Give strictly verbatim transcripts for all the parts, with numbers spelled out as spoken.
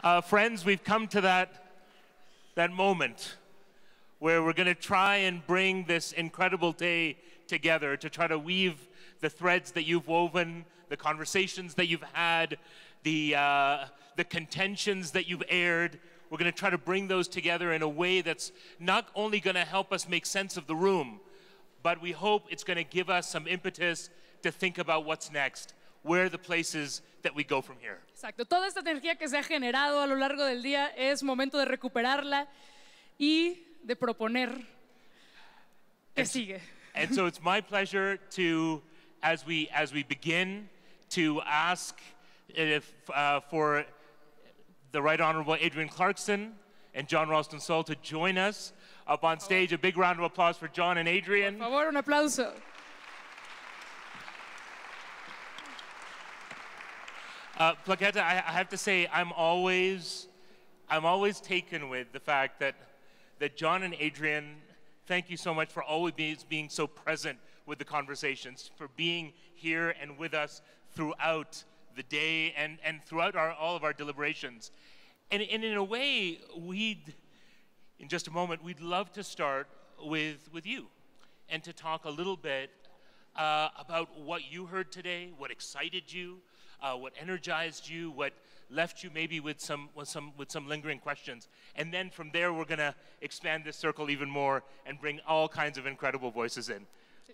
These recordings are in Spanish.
Uh, friends, we've come to that, that moment where we're going to try and bring this incredible day together to try to weave the threads that you've woven, the conversations that you've had, the, uh, the contentions that you've aired. We're going to try to bring those together in a way that's not only going to help us make sense of the room, but we hope it's going to give us some impetus to think about what's next. Where are the places that we go from here? Exacto. Toda esta energía que se ha generado a lo largo del día es momento de recuperarla y de proponer que and, sigue. And so it's my pleasure to, as we as we begin, to ask if uh, for the Right Honorable Adrienne Clarkson and John Ralston Saul to join us up on stage. A big round of applause for John and Adrienne. Por favor, un aplauso. Uh, Plaqueta, I, I have to say, I'm always, I'm always taken with the fact that, that John and Adrienne, thank you so much for always being, being so present with the conversations, for being here and with us throughout the day and, and throughout our, all of our deliberations. And, and in a way, we'd, in just a moment, we'd love to start with, with you and to talk a little bit uh, about what you heard today, what excited you, Uh, what energized you, what left you maybe with some, with some, with some lingering questions. And then from there, we're going to expand this circle even more and bring all kinds of incredible voices in.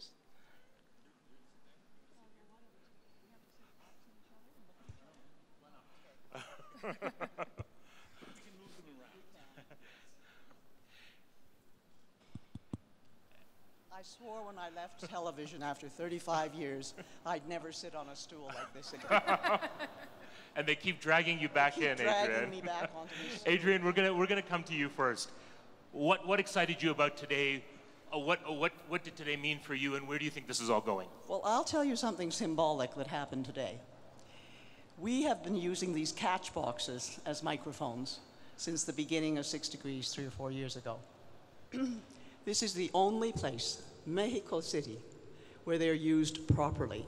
I swore when I left television after thirty-five years, I'd never sit on a stool like this again. And they keep dragging you back keep in, dragging Adrienne. me back onto this stool. Adrienne, we're gonna we're gonna come to you first. What what excited you about today? Uh, what uh, what what did today mean for you, and where do you think this is all going? Well, I'll tell you something symbolic that happened today. We have been using these catch boxes as microphones since the beginning of Six Degrees three or four years ago. This is the only place, Mexico City, where they're used properly.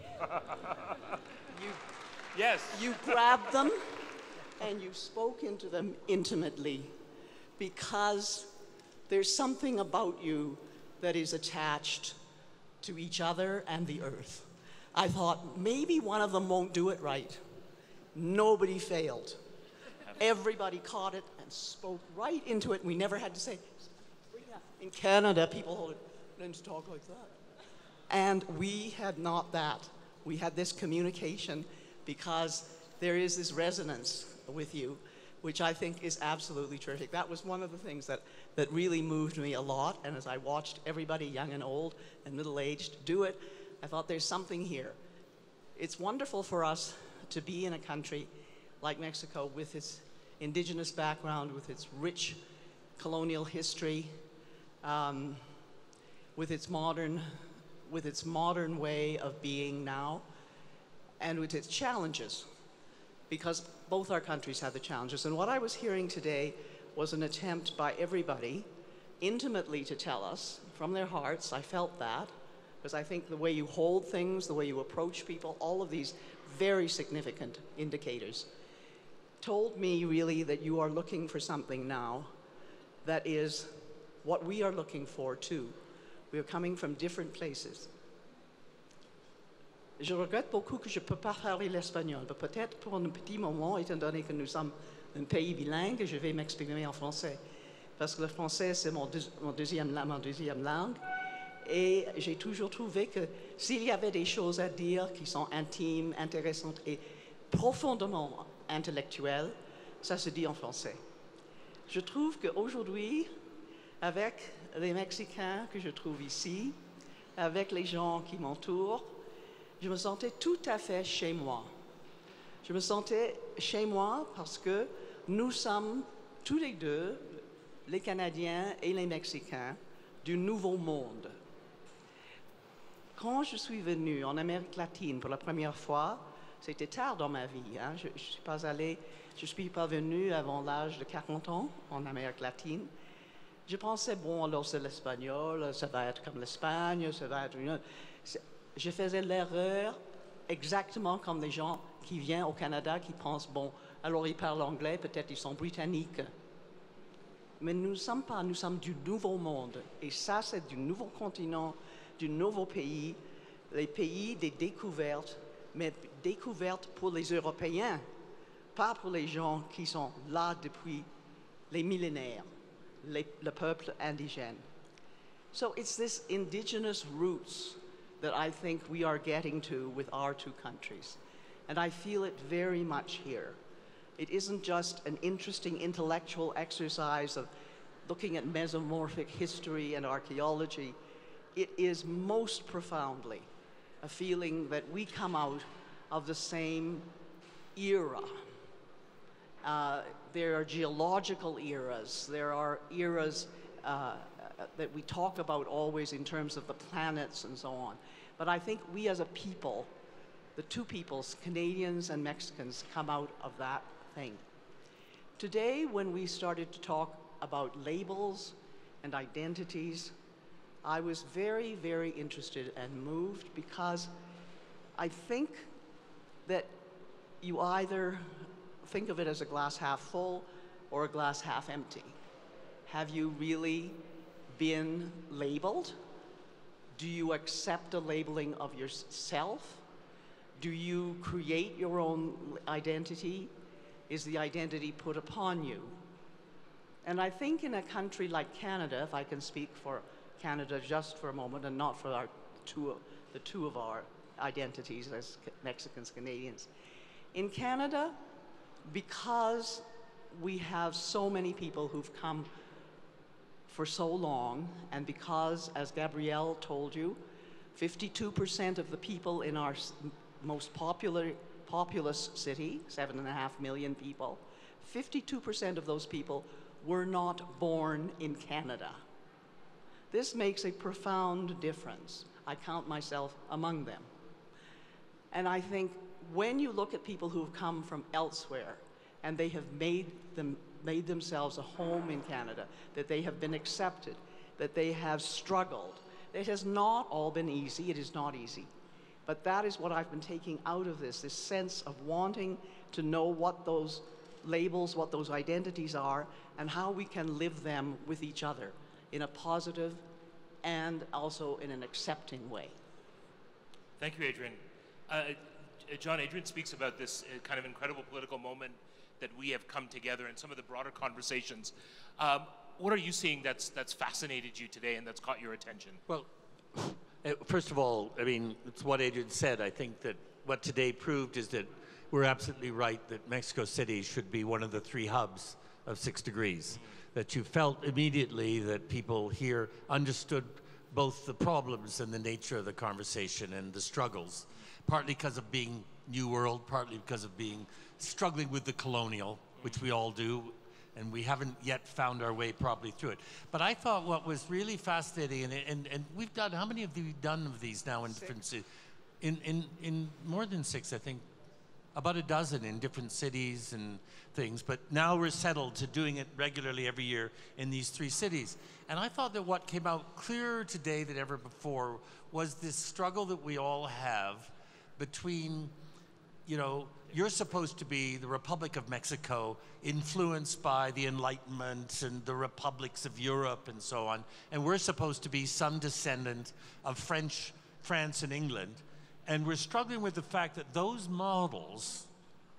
you, yes. You grabbed them and you spoke into them intimately because there's something about you that is attached to each other and the earth. I thought maybe one of them won't do it right. Nobody failed. Everybody caught it and spoke right into it. We never had to say, in Canada, people hold it, learn to talk like that. And we had not that. We had this communication because there is this resonance with you, which I think is absolutely terrific. That was one of the things that, that really moved me a lot. And as I watched everybody, young and old and middle-aged, do it, I thought there's something here. It's wonderful for us to be in a country like Mexico with its indigenous background, with its rich colonial history, Um, with its modern, with its modern way of being now, and with its challenges, because both our countries have the challenges. And what I was hearing today was an attempt by everybody intimately to tell us from their hearts. I felt that, because I think the way you hold things, the way you approach people, all of these very significant indicators told me really that you are looking for something now that is what we are looking for too. We are coming from different places. Je regrette beaucoup que je ne peux pas parler l'espagnol, mais peut-être pour un petit moment, étant donné que nous sommes un pays bilingue, je vais m'exprimer en français. Parce que le français, c'est mon, deux, mon, deuxième, mon deuxième langue. Et j'ai toujours trouvé que s'il y avait des choses à dire qui sont intimes, intéressantes et profondément intellectuelles, ça se dit en français. Je trouve qu'aujourd'hui, avec les Mexicains que je trouve ici, avec les gens qui m'entourent, je me sentais tout à fait chez moi. Je me sentais chez moi parce que nous sommes tous les deux, les Canadiens et les Mexicains, du nouveau monde. Quand je suis venue en Amérique latine pour la première fois, c'était tard dans ma vie. Hein. Je ne suis pas allée, je suis pas venue avant l'âge de quarante ans en Amérique latine. Je pensais, bon, alors c'est l'espagnol, ça va être comme l'Espagne, ça va être... Une... Je faisais l'erreur exactement comme les gens qui viennent au Canada, qui pensent, bon, Alors ils parlent anglais, peut-être ils sont britanniques. Mais nous ne sommes pas, nous sommes du nouveau monde. Et ça, c'est du nouveau continent, du nouveau pays, les pays des découvertes, mais découvertes pour les Européens, pas pour les gens qui sont là depuis les millénaires, les, le peuple indigène. So it's this indigenous roots that I think we are getting to with our two countries. And I feel it very much here. It isn't just an interesting intellectual exercise of looking at mesomorphic history and archaeology. It is most profoundly a feeling that we come out of the same era. Uh, there are geological eras. There are eras uh, that we talk about always in terms of the planets and so on. But I think we as a people, the two peoples, Canadians and Mexicans, come out of that thing. Today, when we started to talk about labels and identities, I was very, very interested and moved because I think that you either think of it as a glass half full or a glass half empty. Have you really been labeled? Do you accept the labeling of yourself? Do you create your own identity? Is the identity put upon you? And I think in a country like Canada, if I can speak for Canada just for a moment and not for our two, the two of our identities as Mexicans, Canadians. In Canada, because we have so many people who've come for so long, and because, as Gabrielle told you, fifty-two percent of the people in our most popular, populous city, seven and a half million people, fifty-two percent of those people were not born in Canada. This makes a profound difference. I count myself among them. And I think when you look at people who have come from elsewhere and they have made, them, made themselves a home in Canada, that they have been accepted, that they have struggled, it has not all been easy, it is not easy. But that is what I've been taking out of this, this sense of wanting to know what those labels, what those identities are, and how we can live them with each other in a positive and also in an accepting way. Thank you, Adrienne. Uh, John, Adrienne speaks about this uh, kind of incredible political moment that we have come together and some of the broader conversations. Um, what are you seeing that's, that's fascinated you today and that's caught your attention? Well, first of all, I mean, it's what Adrienne said. I think that what today proved is that we're absolutely right that Mexico City should be one of the three hubs of Six Degrees. That you felt immediately that people here understood both the problems and the nature of the conversation and the struggles, partly because of being New World, partly because of being struggling with the colonial, which we all do, and we haven't yet found our way properly through it. But I thought what was really fascinating, and, and, and we've done, how many have you done of these now in six. different cities? In, in, in more than six, I think, about a dozen in different cities and things, but now we're settled to doing it regularly every year in these three cities. And I thought that what came out clearer today than ever before was this struggle that we all have between, you know, you're supposed to be the Republic of Mexico, influenced by the Enlightenment and the republics of Europe and so on, and we're supposed to be some descendant of French, France and England. And we're struggling with the fact that those models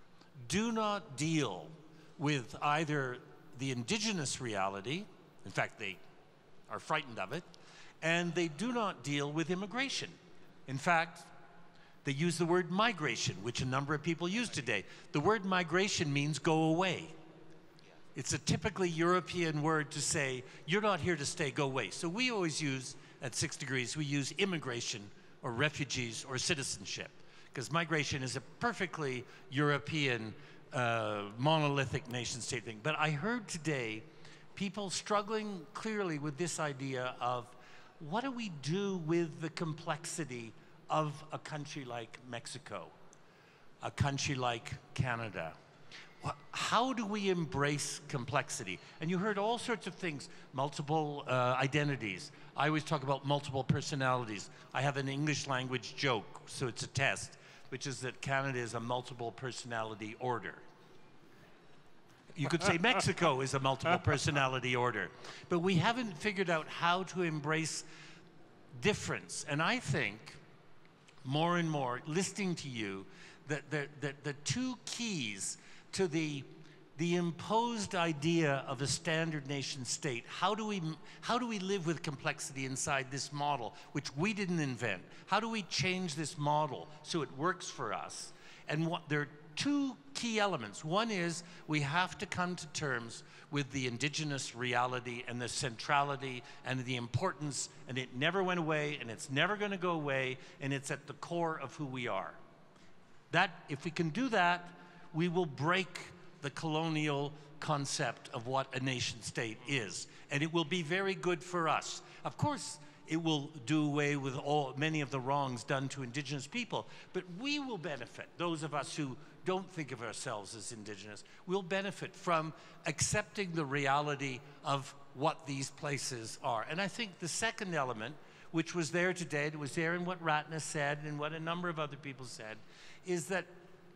do not deal with either the indigenous reality, in fact, they are frightened of it, and they do not deal with immigration. In fact, they use the word migration, which a number of people use today. The word migration means go away. It's a typically European word to say, you're not here to stay, go away. So we always use, at Six Degrees, we use immigration or refugees or citizenship, because migration is a perfectly European uh, monolithic nation state thing. But I heard today people struggling clearly with this idea of what do we do with the complexity of a country like Mexico, a country like Canada? How do we embrace complexity? And you heard all sorts of things, multiple uh, identities. I always talk about multiple personalities. I have an English language joke, so it's a test, which is that Canada is a multiple personality order. You could say Mexico is a multiple personality order. But we haven't figured out how to embrace difference. And I think, more and more, listening to you, that the, the, the two keys to the, the imposed idea of a standard nation state, how do, we, how do we live with complexity inside this model, which we didn't invent? How do we change this model so it works for us? And what, there are two key elements. One is we have to come to terms with the indigenous reality and the centrality and the importance, and it never went away, and it's never going to go away, and it's at the core of who we are. That, if we can do that, we will break the colonial concept of what a nation state is, and it will be very good for us. Of course, it will do away with all, many of the wrongs done to indigenous people, but we will benefit, those of us who don't think of ourselves as indigenous, will benefit from accepting the reality of what these places are. And I think the second element, which was there today, it was there in what Ratna said and what a number of other people said, is that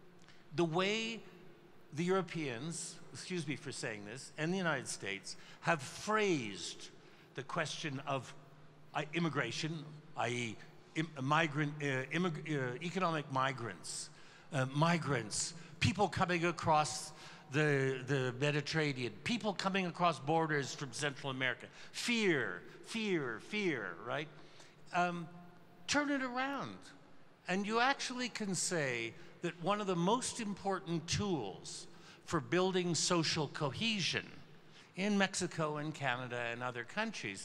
the way the Europeans, excuse me for saying this, and the United States have phrased the question of uh, immigration, that is im migrant, uh, immig uh, economic migrants, uh, migrants, people coming across the, the Mediterranean, people coming across borders from Central America, fear, fear, fear, right? Um, turn it around. And you actually can say that one of the most important tools for building social cohesion in Mexico and Canada and other countries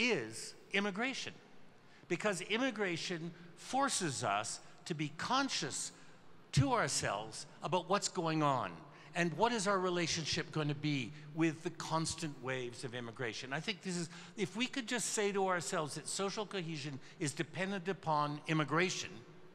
is immigration. Because immigration forces us to be conscious to ourselves about what's going on and what is our relationship going to be with the constant waves of immigration. I think this is, if we could just say to ourselves that social cohesion is dependent upon immigration,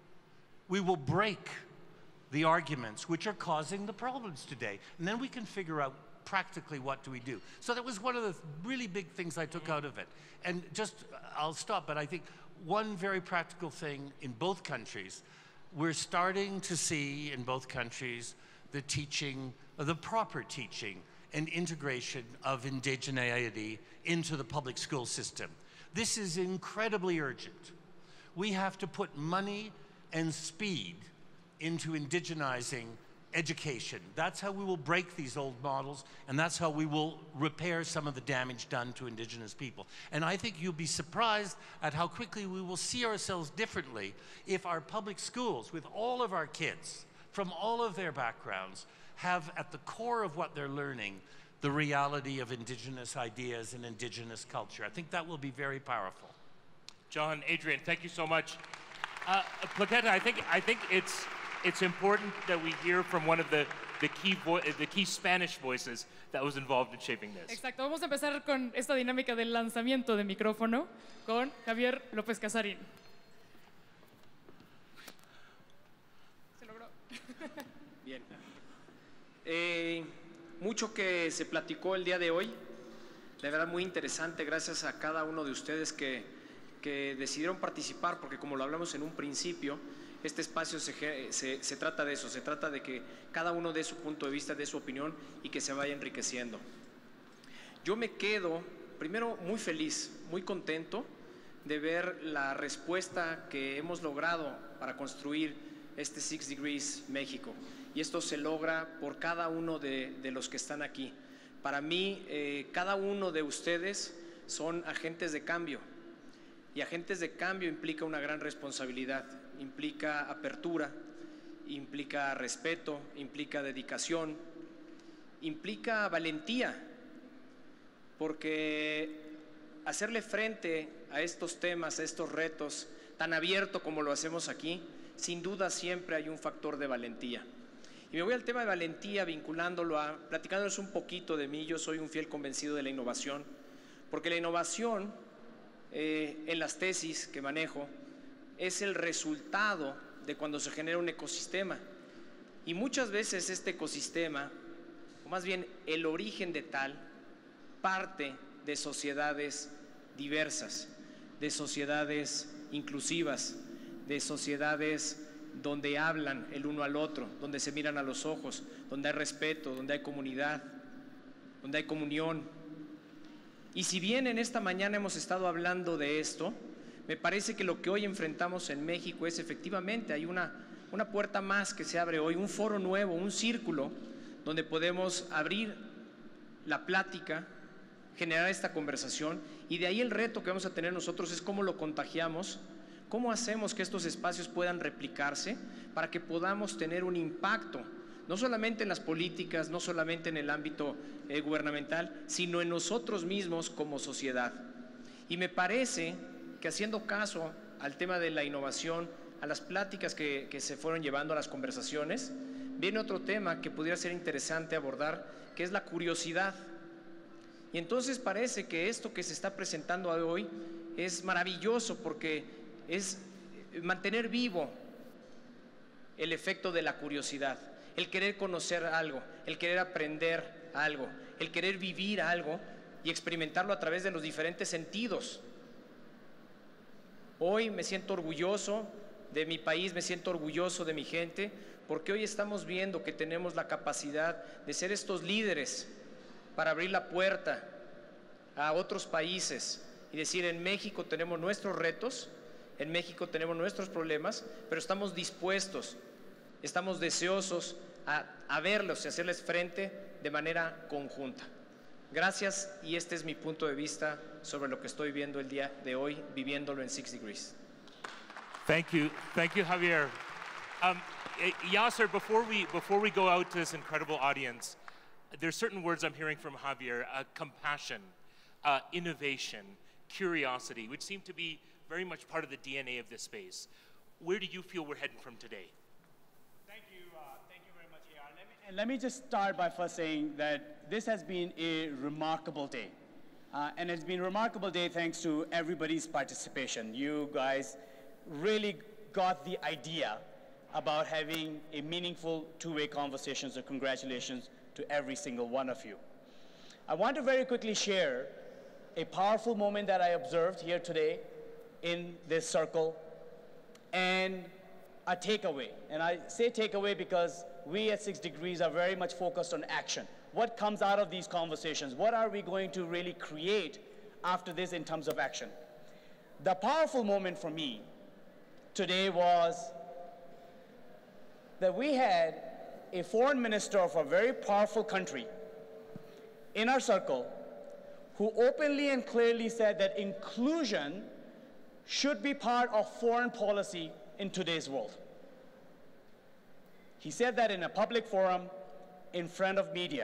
we will break the arguments which are causing the problems today. And then we can figure out practically what do we do. So that was one of the really big things I took out of it. And just, I'll stop, but I think one very practical thing in both countries, we're starting to see in both countries the teaching, the proper teaching and integration of indigeneity into the public school system. This is incredibly urgent. We have to put money and speed into indigenizing education. That's how we will break these old models, and that's how we will repair some of the damage done to indigenous people. And I think you'll be surprised at how quickly we will see ourselves differently if our public schools, with all of our kids, from all of their backgrounds, have at the core of what they're learning the reality of indigenous ideas and indigenous culture. I think that will be very powerful. John, Adrian, thank you so much. Uh, Plaqueta, I think, I think it's, it's important that we hear from one of the, the, key vo the key Spanish voices that was involved in shaping this. Exacto, vamos a empezar con esta dinámica del lanzamiento de micrófono con Javier López Casarín. Se logró. Bien. Eh, mucho que se platicó el día de hoy, de verdad muy interesante, gracias a cada uno de ustedes que, que decidieron participar, porque como lo hablamos en un principio, este espacio se, se, se trata de eso, se trata de que cada uno dé su punto de vista, dé su opinión y que se vaya enriqueciendo. Yo me quedo, primero, muy feliz, muy contento de ver la respuesta que hemos logrado para construir este Six Degrees México. Y esto se logra por cada uno de, de los que están aquí. Para mí, eh, cada uno de ustedes son agentes de cambio. Y agentes de cambio implica una gran responsabilidad, implica apertura, implica respeto, implica dedicación, implica valentía, porque hacerle frente a estos temas, a estos retos, tan abierto como lo hacemos aquí, sin duda siempre hay un factor de valentía. Y me voy al tema de valentía vinculándolo a, platicándoles un poquito de mí. Yo soy un fiel convencido de la innovación, porque la innovación eh, en las tesis que manejo es el resultado de cuando se genera un ecosistema. Y muchas veces este ecosistema, o más bien el origen de tal, parte de sociedades diversas, de sociedades inclusivas, de sociedades donde hablan el uno al otro, donde se miran a los ojos, donde hay respeto, donde hay comunidad, donde hay comunión. Y si bien en esta mañana hemos estado hablando de esto, me parece que lo que hoy enfrentamos en México es efectivamente, hay una, una puerta más que se abre hoy, un foro nuevo, un círculo donde podemos abrir la plática, generar esta conversación, y de ahí el reto que vamos a tener nosotros es cómo lo contagiamos, cómo hacemos que estos espacios puedan replicarse para que podamos tener un impacto, no solamente en las políticas, no solamente en el ámbito eh, gubernamental, sino en nosotros mismos como sociedad. Y me parece que haciendo caso al tema de la innovación, a las pláticas que, que se fueron llevando, a las conversaciones, viene otro tema que pudiera ser interesante abordar, que es la curiosidad. Y entonces parece que esto que se está presentando hoy es maravilloso porque es mantener vivo el efecto de la curiosidad, el querer conocer algo, el querer aprender algo, el querer vivir algo y experimentarlo a través de los diferentes sentidos. Hoy me siento orgulloso de mi país, me siento orgulloso de mi gente, porque hoy estamos viendo que tenemos la capacidad de ser estos líderes para abrir la puerta a otros países y decir, en México tenemos nuestros retos, en México tenemos nuestros problemas, pero estamos dispuestos, estamos deseosos a, a verlos y hacerles frente de manera conjunta. Gracias, y este es mi punto de vista sobre lo que estoy viendo el día de hoy, viviéndolo en Six Degrees. Thank you, thank you, Javier. Um, Yasser, before we before we go out to this incredible audience, there's certain words I'm hearing from Javier: uh, compassion, uh, innovation, curiosity, which seem to be very much part of the D N A of this space. Where do you feel we're heading from today? Thank you, uh, thank you very much, A R. Let me, and let me just start by first saying that this has been a remarkable day. Uh, and it's been a remarkable day thanks to everybody's participation. You guys really got the idea about having a meaningful two-way conversation, so congratulations to every single one of you. I want to very quickly share a powerful moment that I observed here today in this circle and a takeaway. And I say takeaway because we at Six Degrees are very much focused on action. What comes out of these conversations? What are we going to really create after this in terms of action? The powerful moment for me today was that we had a foreign minister of a very powerful country in our circle who openly and clearly said that inclusion should be part of foreign policy in today's world. He said that in a public forum in front of media.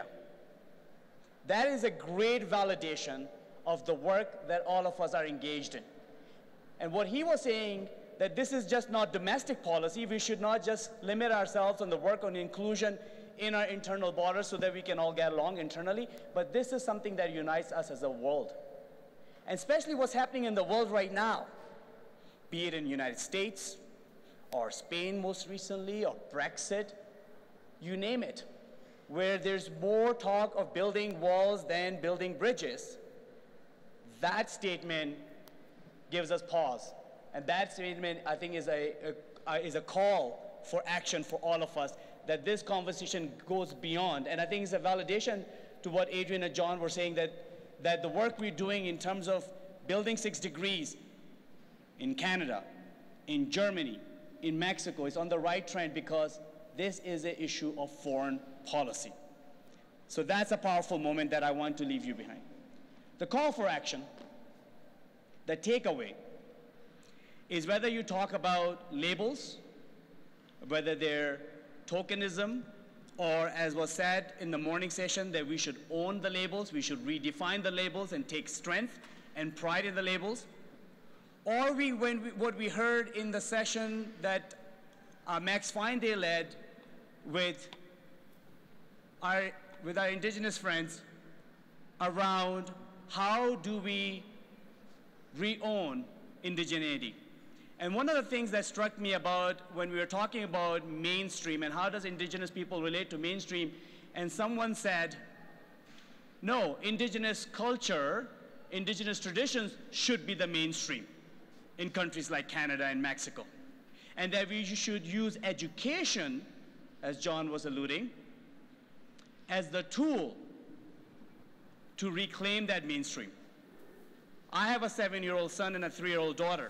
That is a great validation of the work that all of us are engaged in. And what he was saying, that this is just not domestic policy, we should not just limit ourselves on the work on inclusion in our internal borders so that we can all get along internally, but this is something that unites us as a world. And especially what's happening in the world right now, be it in the United States, or Spain most recently, or Brexit, you name it, where there's more talk of building walls than building bridges. That statement gives us pause. And that statement, I think, is a, a, is a call for action for all of us, that this conversation goes beyond. And I think it's a validation to what Adrian and John were saying, that, that the work we're doing in terms of building Six Degrees in Canada, in Germany, in Mexico is on the right trend because this is an issue of foreign policy. So that's a powerful moment that I want to leave you behind. The call for action, the takeaway, is whether you talk about labels, whether they're tokenism, or as was said in the morning session, that we should own the labels, we should redefine the labels and take strength and pride in the labels. Or we, when we, what we heard in the session that uh, Max Feinday led with our, with our indigenous friends around how do we re-own indigeneity. And one of the things that struck me about when we were talking about mainstream and how does indigenous people relate to mainstream, and someone said, no, indigenous culture, indigenous traditions should be the mainstream in countries like Canada and Mexico. And that we should use education, as John was alluding, as the tool to reclaim that mainstream. I have a seven-year-old son and a three-year-old daughter.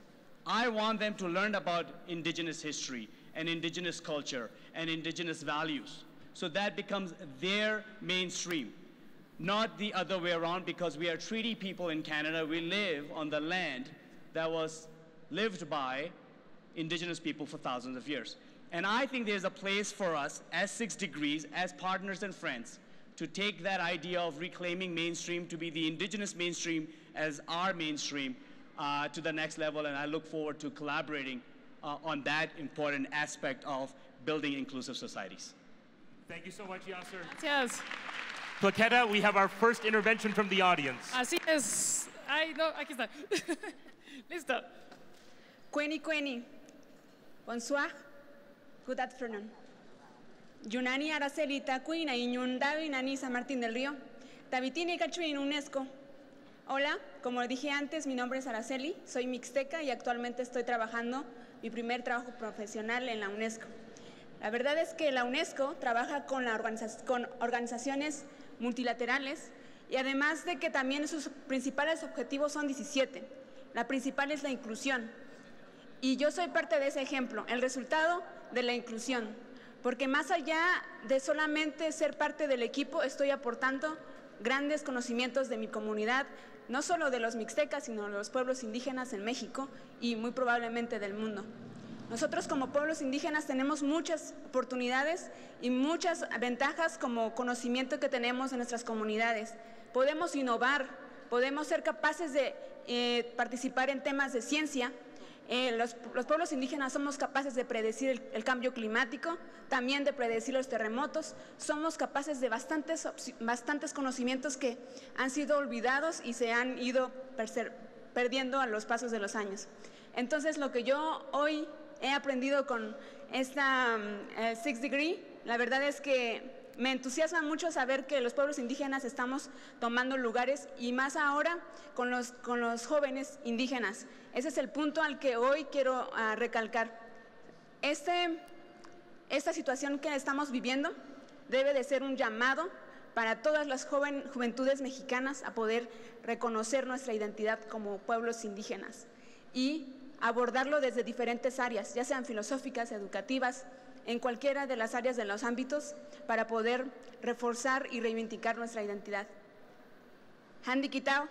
I want them to learn about indigenous history and indigenous culture and indigenous values. So that becomes their mainstream, not the other way around, because we are treaty people in Canada. We live on the land that was lived by indigenous people for thousands of years. And I think there's a place for us as Six Degrees, as partners and friends, to take that idea of reclaiming mainstream to be the indigenous mainstream as our mainstream uh, to the next level. And I look forward to collaborating uh, on that important aspect of building inclusive societies. Thank you so much, Yasser. Gracias. Plaqueta, we have our first intervention from the audience. Así es. Ay, no, aquí está. Listo. Kweni Kweni. Bonsoir. Good afternoon. Yunani Aracelita Cuina Iñun Davi Nani San Martín del Río. Tabitini Cachuin UNESCO. Hola, como dije antes, mi nombre es Araceli, soy mixteca y actualmente estoy trabajando mi primer trabajo profesional en la UNESCO. La verdad es que la UNESCO trabaja con, la organiza con organizaciones multilaterales y además de que también sus principales objetivos son diecisiete. La principal es la inclusión. Y yo soy parte de ese ejemplo, el resultado de la inclusión. Porque más allá de solamente ser parte del equipo, estoy aportando grandes conocimientos de mi comunidad, no solo de los mixtecas, sino de los pueblos indígenas en México y muy probablemente del mundo. Nosotros como pueblos indígenas tenemos muchas oportunidades y muchas ventajas como conocimiento que tenemos en nuestras comunidades. Podemos innovar, podemos ser capaces de eh, participar en temas de ciencia. Eh, los, los pueblos indígenas somos capaces de predecir el, el cambio climático, también de predecir los terremotos. Somos capaces de bastantes, bastantes conocimientos que han sido olvidados y se han ido perdiendo a los pasos de los años. Entonces, lo que yo hoy he aprendido con esta uh, Six Degree, la verdad es que me entusiasma mucho saber que los pueblos indígenas estamos tomando lugares y más ahora con los, con los jóvenes indígenas. Ese es el punto al que hoy quiero uh, recalcar. Este, esta situación que estamos viviendo debe de ser un llamado para todas las joven, juventudes mexicanas a poder reconocer nuestra identidad como pueblos indígenas y abordarlo desde diferentes áreas, ya sean filosóficas, educativas, en cualquiera de las áreas de los ámbitos, para poder reforzar y reivindicar nuestra identidad. Handy Quitao.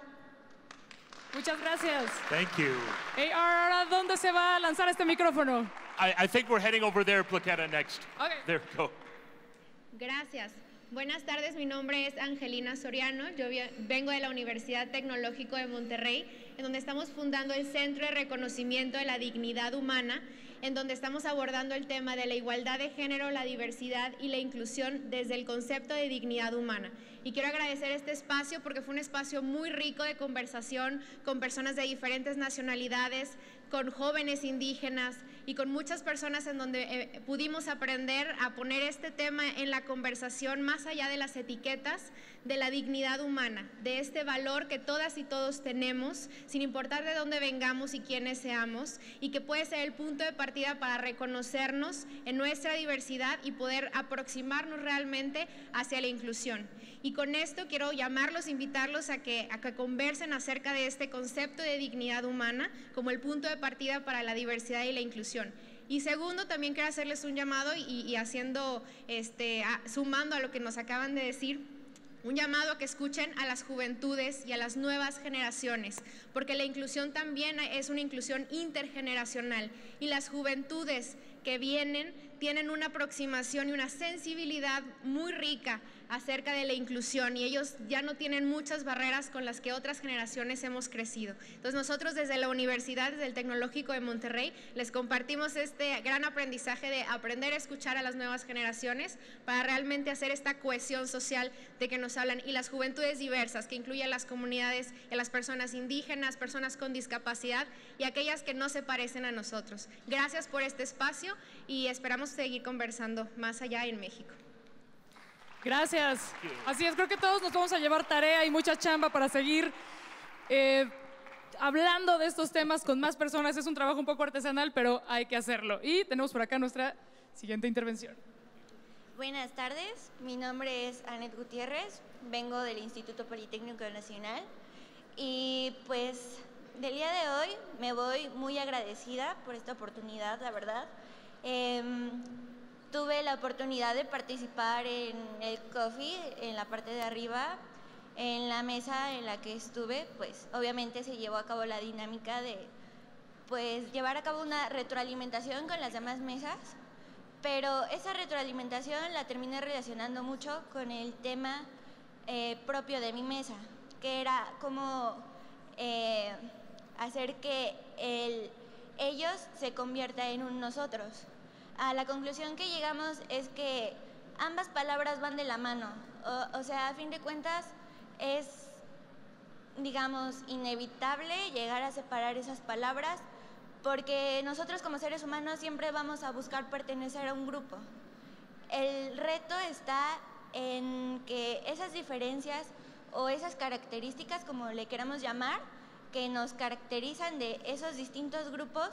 Muchas gracias. Thank you. Hey, ahora, ¿dónde se va a lanzar este micrófono? I, I think we're heading over there, Plaqueta, next. Okay. There we go. Gracias. Buenas tardes, mi nombre es Angelina Soriano, yo vengo de la Universidad Tecnológico de Monterrey, en donde estamos fundando el Centro de Reconocimiento de la Dignidad Humana, en donde estamos abordando el tema de la igualdad de género, la diversidad y la inclusión desde el concepto de dignidad humana. Y quiero agradecer este espacio porque fue un espacio muy rico de conversación con personas de diferentes nacionalidades, con jóvenes indígenas y con muchas personas en donde eh, pudimos aprender a poner este tema en la conversación más allá de las etiquetas de la dignidad humana, de este valor que todas y todos tenemos, sin importar de dónde vengamos y quiénes seamos, y que puede ser el punto de partida para reconocernos en nuestra diversidad y poder aproximarnos realmente hacia la inclusión. Y con esto quiero llamarlos, invitarlos a que, a que conversen acerca de este concepto de dignidad humana como el punto de partida para la diversidad y la inclusión. Y segundo, también quiero hacerles un llamado y, y haciendo, este, a, sumando a lo que nos acaban de decir, un llamado a que escuchen a las juventudes y a las nuevas generaciones, porque la inclusión también es una inclusión intergeneracional y las juventudes que vienen tienen una aproximación y una sensibilidad muy rica acerca de la inclusión y ellos ya no tienen muchas barreras con las que otras generaciones hemos crecido. Entonces nosotros desde la Universidad, desde el Tecnológico de Monterrey, les compartimos este gran aprendizaje de aprender a escuchar a las nuevas generaciones para realmente hacer esta cohesión social de que nos hablan, y las juventudes diversas, que incluyen las comunidades y a las personas indígenas, personas con discapacidad y aquellas que no se parecen a nosotros. Gracias por este espacio y esperamos seguir conversando más allá en México. Gracias. Así es, creo que todos nos vamos a llevar tarea y mucha chamba para seguir eh, hablando de estos temas con más personas. Es un trabajo un poco artesanal, pero hay que hacerlo. Y tenemos por acá nuestra siguiente intervención. Buenas tardes, mi nombre es Anet Gutiérrez, vengo del Instituto Politécnico Nacional y pues del día de hoy me voy muy agradecida por esta oportunidad, la verdad. Eh, tuve la oportunidad de participar en el coffee, en la parte de arriba, en la mesa en la que estuve, pues obviamente se llevó a cabo la dinámica de pues llevar a cabo una retroalimentación con las demás mesas, pero esa retroalimentación la terminé relacionando mucho con el tema eh, propio de mi mesa, que era cómo eh, hacer que el ellos se convierta en un nosotros. A la conclusión que llegamos es que ambas palabras van de la mano, o, o sea, a fin de cuentas es, digamos, inevitable llegar a separar esas palabras, porque nosotros como seres humanos siempre vamos a buscar pertenecer a un grupo. El reto está en que esas diferencias o esas características, como le queramos llamar, que nos caracterizan de esos distintos grupos,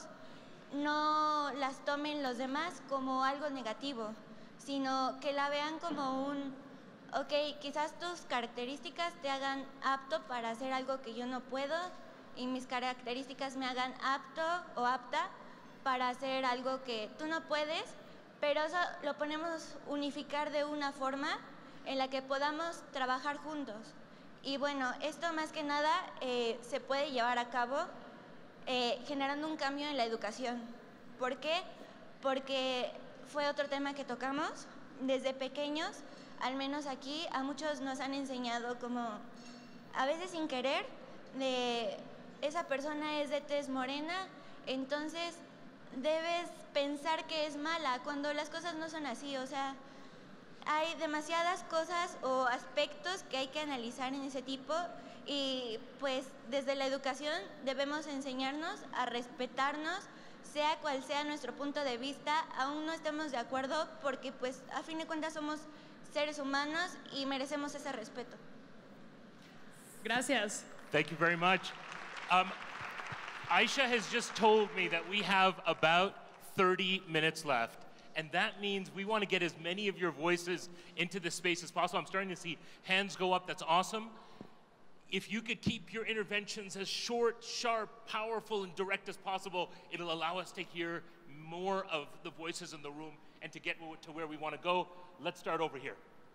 no las tomen los demás como algo negativo, sino que la vean como un, ok, quizás tus características te hagan apto para hacer algo que yo no puedo, y mis características me hagan apto o apta para hacer algo que tú no puedes, pero eso lo podemos unificar de una forma en la que podamos trabajar juntos. Y bueno, esto más que nada eh, se puede llevar a cabo eh, generando un cambio en la educación. ¿Por qué? Porque fue otro tema que tocamos. Desde pequeños, al menos aquí, a muchos nos han enseñado como, a veces sin querer, de esa persona es de tez morena, entonces debes pensar que es mala, cuando las cosas no son así. O sea, hay demasiadas cosas o aspectos que hay que analizar en ese tipo, y pues desde la educación debemos enseñarnos a respetarnos, sea cual sea nuestro punto de vista, aún no estemos de acuerdo, porque pues a fin de cuentas somos seres humanos y merecemos ese respeto. Gracias. Thank you very much. Um, Aisha has just told me that we have about thirty minutes left. And that means we want to get as many of your voices into the space as possible. I'm starting to see hands go up. That's awesome. If you could keep your interventions as short, sharp, powerful, and direct as possible, it'll allow us to hear more of the voices in the room and to get to where we want to go. Let's start over here.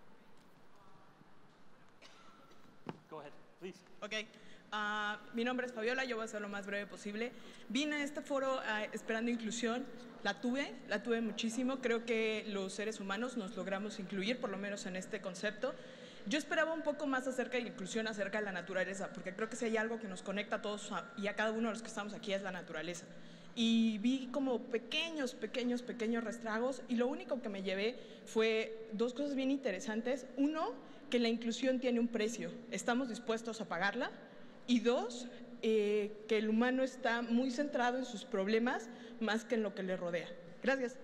Go ahead, please. Okay. Uh, mi nombre es Fabiola, yo voy a ser lo más breve posible. Vine a este foro uh, esperando inclusión, la tuve, la tuve muchísimo. Creo que los seres humanos nos logramos incluir, por lo menos en este concepto. Yo esperaba un poco más acerca de la inclusión, acerca de la naturaleza, porque creo que si hay algo que nos conecta a todos y a cada uno de los que estamos aquí es la naturaleza. Y vi como pequeños, pequeños, pequeños restragos, y lo único que me llevé fue dos cosas bien interesantes. Uno, que la inclusión tiene un precio, estamos dispuestos a pagarla. Y dos, eh, que el humano está muy centrado en sus problemas más que en lo que le rodea. Gracias.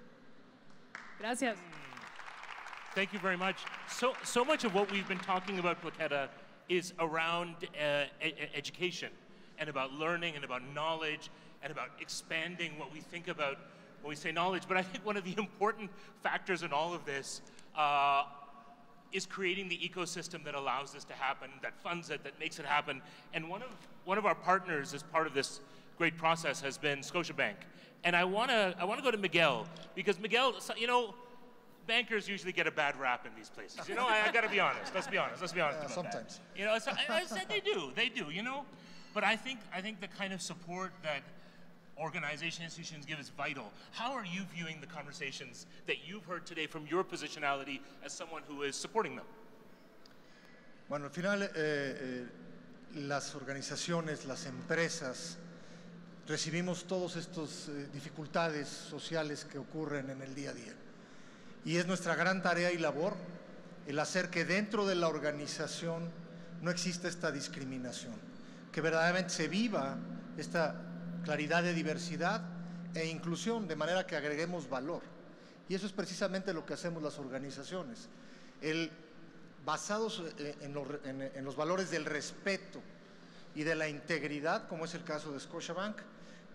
Gracias. Thank you very much. So, so much of what we've been talking about, Plaqueta, is around uh, e education and about learning and about knowledge and about expanding what we think about when we say knowledge. But I think one of the important factors in all of this uh, is creating the ecosystem that allows this to happen, that funds it, that makes it happen. And one of, one of our partners as part of this great process has been Scotiabank. And I wanna, I wanna go to Miguel, because Miguel, you know, bankers usually get a bad rap in these places. You know, I, I gotta be honest, let's be honest, let's be honest Yeah, about sometimes. that. You know, so, I, I said they do, they do, you know? But I think, I think the kind of support that organization institutions give is vital. How are you viewing the conversations that you've heard today from your positionality as someone who is supporting them? Bueno, al final eh, eh, las organizaciones, las empresas, recibimos todas estas eh, dificultades sociales que ocurren en el día a día. Y es nuestra gran tarea y labor el hacer que dentro de la organización no exista esta discriminación, que verdaderamente se viva esta claridad de diversidad e inclusión, de manera que agreguemos valor. Y eso es precisamente lo que hacemos las organizaciones. El, basados en los, en, en los valores del respeto y de la integridad, como es el caso de Scotiabank,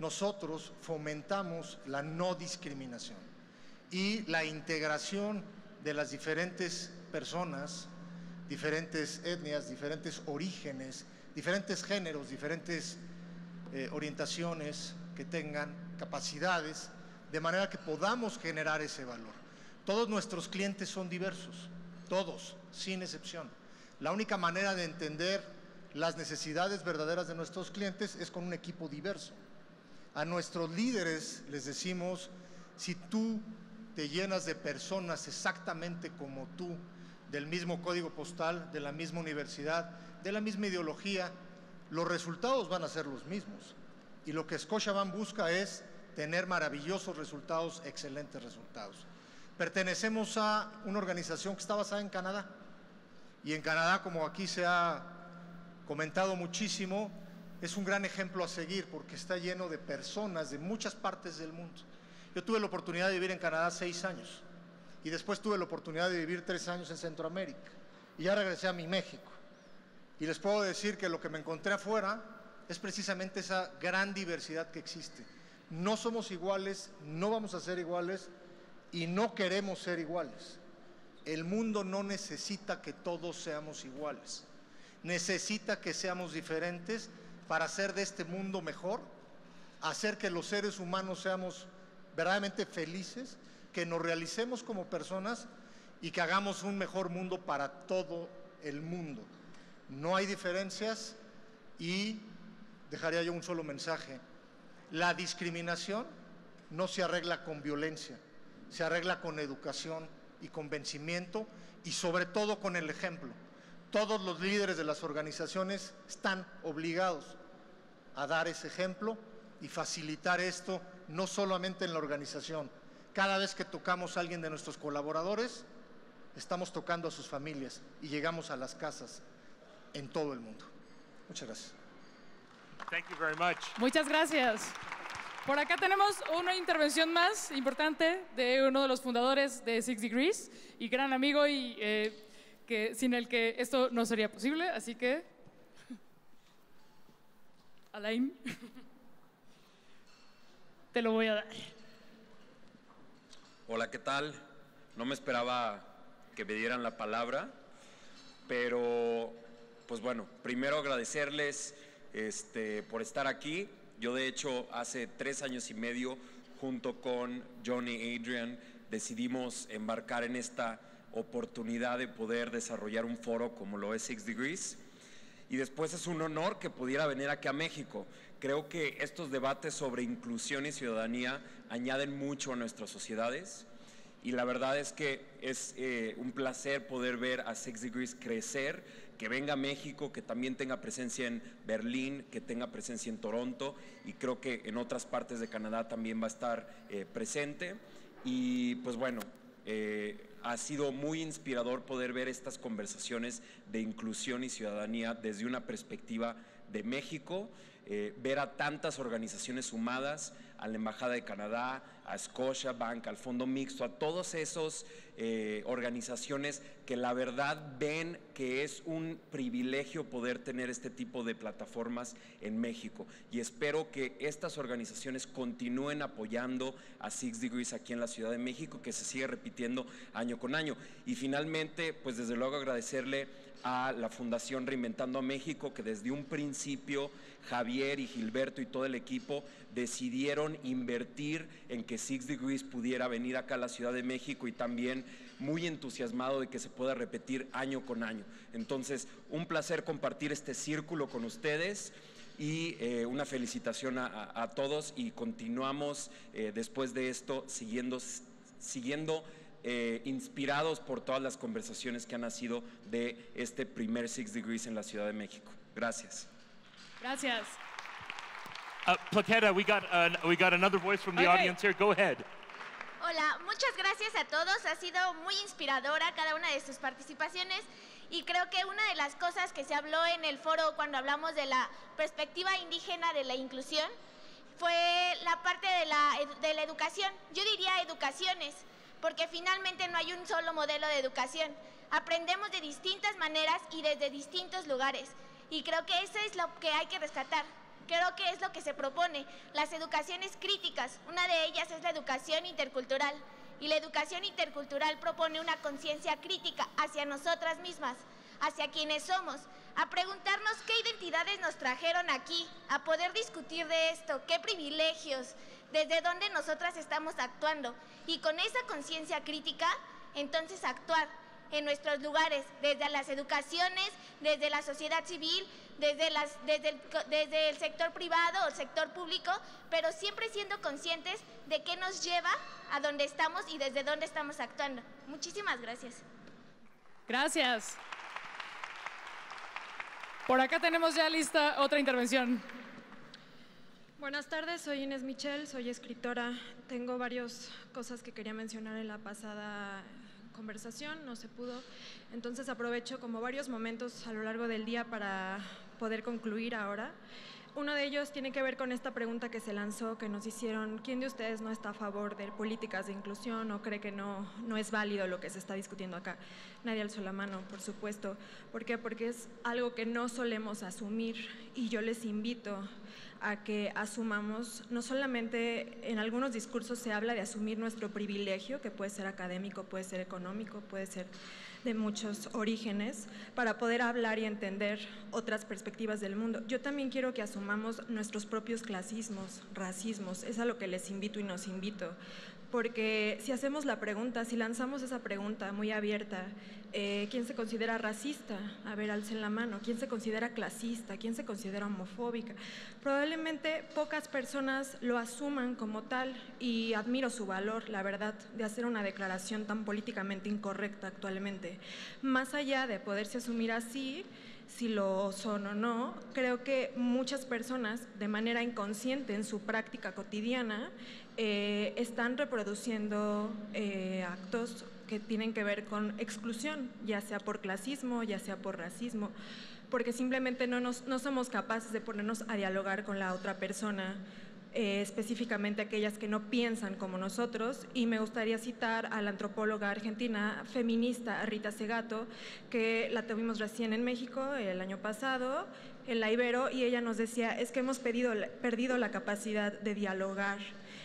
nosotros fomentamos la no discriminación y la integración de las diferentes personas, diferentes etnias, diferentes orígenes, diferentes géneros, diferentes eh, orientaciones que tengan, capacidades, de manera que podamos generar ese valor. Todos nuestros clientes son diversos, todos, sin excepción. La única manera de entender las necesidades verdaderas de nuestros clientes es con un equipo diverso. A nuestros líderes les decimos, si tú te llenas de personas exactamente como tú, del mismo código postal, de la misma universidad, de la misma ideología, los resultados van a ser los mismos. Y lo que Scotiabank busca es tener maravillosos resultados, excelentes resultados. Pertenecemos a una organización que está basada en Canadá. Y en Canadá, como aquí se ha comentado muchísimo, es un gran ejemplo a seguir porque está lleno de personas de muchas partes del mundo. Yo tuve la oportunidad de vivir en Canadá seis años y después tuve la oportunidad de vivir tres años en Centroamérica y ya regresé a mi México. Y les puedo decir que lo que me encontré afuera es precisamente esa gran diversidad que existe. No somos iguales, no vamos a ser iguales y no queremos ser iguales. El mundo no necesita que todos seamos iguales. Necesita que seamos diferentes para hacer de este mundo mejor, hacer que los seres humanos seamos verdaderamente felices, que nos realicemos como personas y que hagamos un mejor mundo para todo el mundo. No hay diferencias y dejaría yo un solo mensaje. La discriminación no se arregla con violencia, se arregla con educación y convencimiento y sobre todo con el ejemplo. Todos los líderes de las organizaciones están obligados a dar ese ejemplo y facilitar esto no solamente en la organización. Cada vez que tocamos a alguien de nuestros colaboradores, estamos tocando a sus familias y llegamos a las casas en todo el mundo. Muchas gracias. Thank you very much. Muchas gracias. Por acá tenemos una intervención más importante de uno de los fundadores de Six Degrees y gran amigo y eh, que, sin el que esto no sería posible, así que Alain, te lo voy a dar. Hola, ¿qué tal? No me esperaba que me dieran la palabra, pero pues bueno, primero agradecerles este, por estar aquí. Yo de hecho hace tres años y medio junto con John y Adrian decidimos embarcar en esta oportunidad de poder desarrollar un foro como lo es Six Degrees y después es un honor que pudiera venir aquí a México. Creo que estos debates sobre inclusión y ciudadanía añaden mucho a nuestras sociedades y la verdad es que es eh, un placer poder ver a Six Degrees crecer, que venga a México, que también tenga presencia en Berlín, que tenga presencia en Toronto y creo que en otras partes de Canadá también va a estar eh, presente y pues bueno, eh, ha sido muy inspirador poder ver estas conversaciones de inclusión y ciudadanía desde una perspectiva de México, eh, ver a tantas organizaciones sumadas, a la Embajada de Canadá, a Scotiabank, al Fondo Mixto, a todas esas eh, organizaciones que la verdad ven que es un privilegio poder tener este tipo de plataformas en México. Y espero que estas organizaciones continúen apoyando a Six Degrees aquí en la Ciudad de México, que se sigue repitiendo año con año. Y finalmente, pues desde luego agradecerle a la Fundación Reinventando a México, que desde un principio Javier y Gilberto y todo el equipo decidieron invertir en que Six Degrees pudiera venir acá a la Ciudad de México y también muy entusiasmado de que se pueda repetir año con año. Entonces, un placer compartir este círculo con ustedes y eh, una felicitación a, a, a todos y continuamos eh, después de esto siguiendo, siguiendo Eh, inspirados por todas las conversaciones que han nacido de este primer Six Degrees en la Ciudad de México. Gracias. Gracias. Uh, Plaqueta, we got, uh, we got another voice from the Okay. audience here. Go ahead. Hola, muchas gracias a todos. Ha sido muy inspiradora cada una de sus participaciones y creo que una de las cosas que se habló en el foro cuando hablamos de la perspectiva indígena de la inclusión fue la parte de la, de la educación. Yo diría educaciones, porque finalmente no hay un solo modelo de educación. Aprendemos de distintas maneras y desde distintos lugares. Y creo que eso es lo que hay que rescatar. Creo que es lo que se propone. Las educaciones críticas, una de ellas es la educación intercultural. y la educación intercultural propone una conciencia crítica hacia nosotras mismas, hacia quienes somos, a preguntarnos qué identidades nos trajeron aquí, a poder discutir de esto, qué privilegios, desde dónde nosotras estamos actuando, y con esa conciencia crítica, entonces actuar en nuestros lugares, desde las educaciones, desde la sociedad civil, desde, las, desde, el, desde el sector privado o el sector público, pero siempre siendo conscientes de qué nos lleva a donde estamos y desde dónde estamos actuando. Muchísimas gracias. Gracias. Por acá tenemos ya lista otra intervención. Buenas tardes, soy Inés Michel, soy escritora. Tengo varias cosas que quería mencionar en la pasada conversación, no se pudo. Entonces aprovecho como varios momentos a lo largo del día para poder concluir ahora. Uno de ellos tiene que ver con esta pregunta que se lanzó, que nos hicieron: ¿quién de ustedes no está a favor de políticas de inclusión o cree que no, no es válido lo que se está discutiendo acá? Nadie alzó la mano, por supuesto. ¿Por qué? Porque es algo que no solemos asumir, y yo les invito a que asumamos, no solamente en algunos discursos se habla de asumir nuestro privilegio, que puede ser académico, puede ser económico, puede ser de muchos orígenes, para poder hablar y entender otras perspectivas del mundo. Yo también quiero que asumamos nuestros propios clasismos, racismos, es a lo que les invito y nos invito, porque si hacemos la pregunta, si lanzamos esa pregunta muy abierta, eh, ¿quién se considera racista? A ver, alcen la mano. ¿Quién se considera clasista? ¿Quién se considera homofóbica? Probablemente pocas personas lo asuman como tal, y admiro su valor, la verdad, de hacer una declaración tan políticamente incorrecta actualmente. Más allá de poderse asumir así, si lo son o no, creo que muchas personas, de manera inconsciente en su práctica cotidiana, eh, están reproduciendo eh, actos que tienen que ver con exclusión, ya sea por clasismo, ya sea por racismo, porque simplemente no, nos, no somos capaces de ponernos a dialogar con la otra persona, eh, específicamente aquellas que no piensan como nosotros. Y me gustaría citar a la antropóloga argentina feminista Rita Segato, que la tuvimos recién en México el año pasado, en la Ibero, y ella nos decía: es que hemos pedido, perdido la capacidad de dialogar.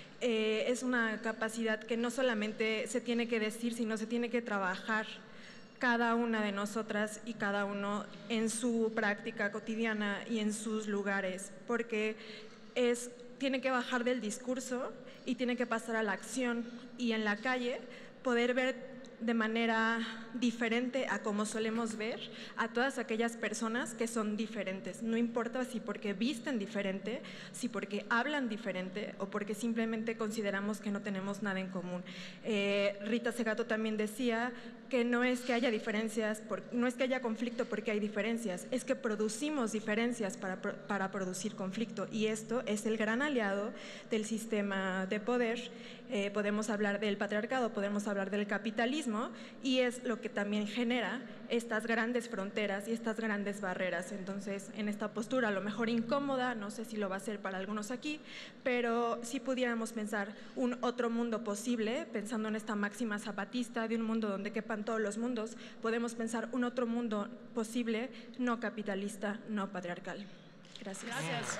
Eh, es una capacidad que no solamente se tiene que decir, sino se tiene que trabajar cada una de nosotras y cada uno en su práctica cotidiana y en sus lugares, porque es, tiene que bajar del discurso y tiene que pasar a la acción, y en la calle poder ver de manera diferente a como solemos ver a todas aquellas personas que son diferentes. No importa si porque visten diferente, si porque hablan diferente o porque simplemente consideramos que no tenemos nada en común. Eh, Rita Segato también decía que no es que haya diferencias, por, no es que haya conflicto porque hay diferencias, es que producimos diferencias para, para producir conflicto, y esto es el gran aliado del sistema de poder. Eh, podemos hablar del patriarcado, podemos hablar del capitalismo, y es lo que también genera estas grandes fronteras y estas grandes barreras. Entonces, en esta postura a lo mejor incómoda, no sé si lo va a ser para algunos aquí, pero si pudiéramos pensar un otro mundo posible, pensando en esta máxima zapatista de un mundo donde quepan todos los mundos, podemos pensar un otro mundo posible, no capitalista, no patriarcal. Gracias. Gracias.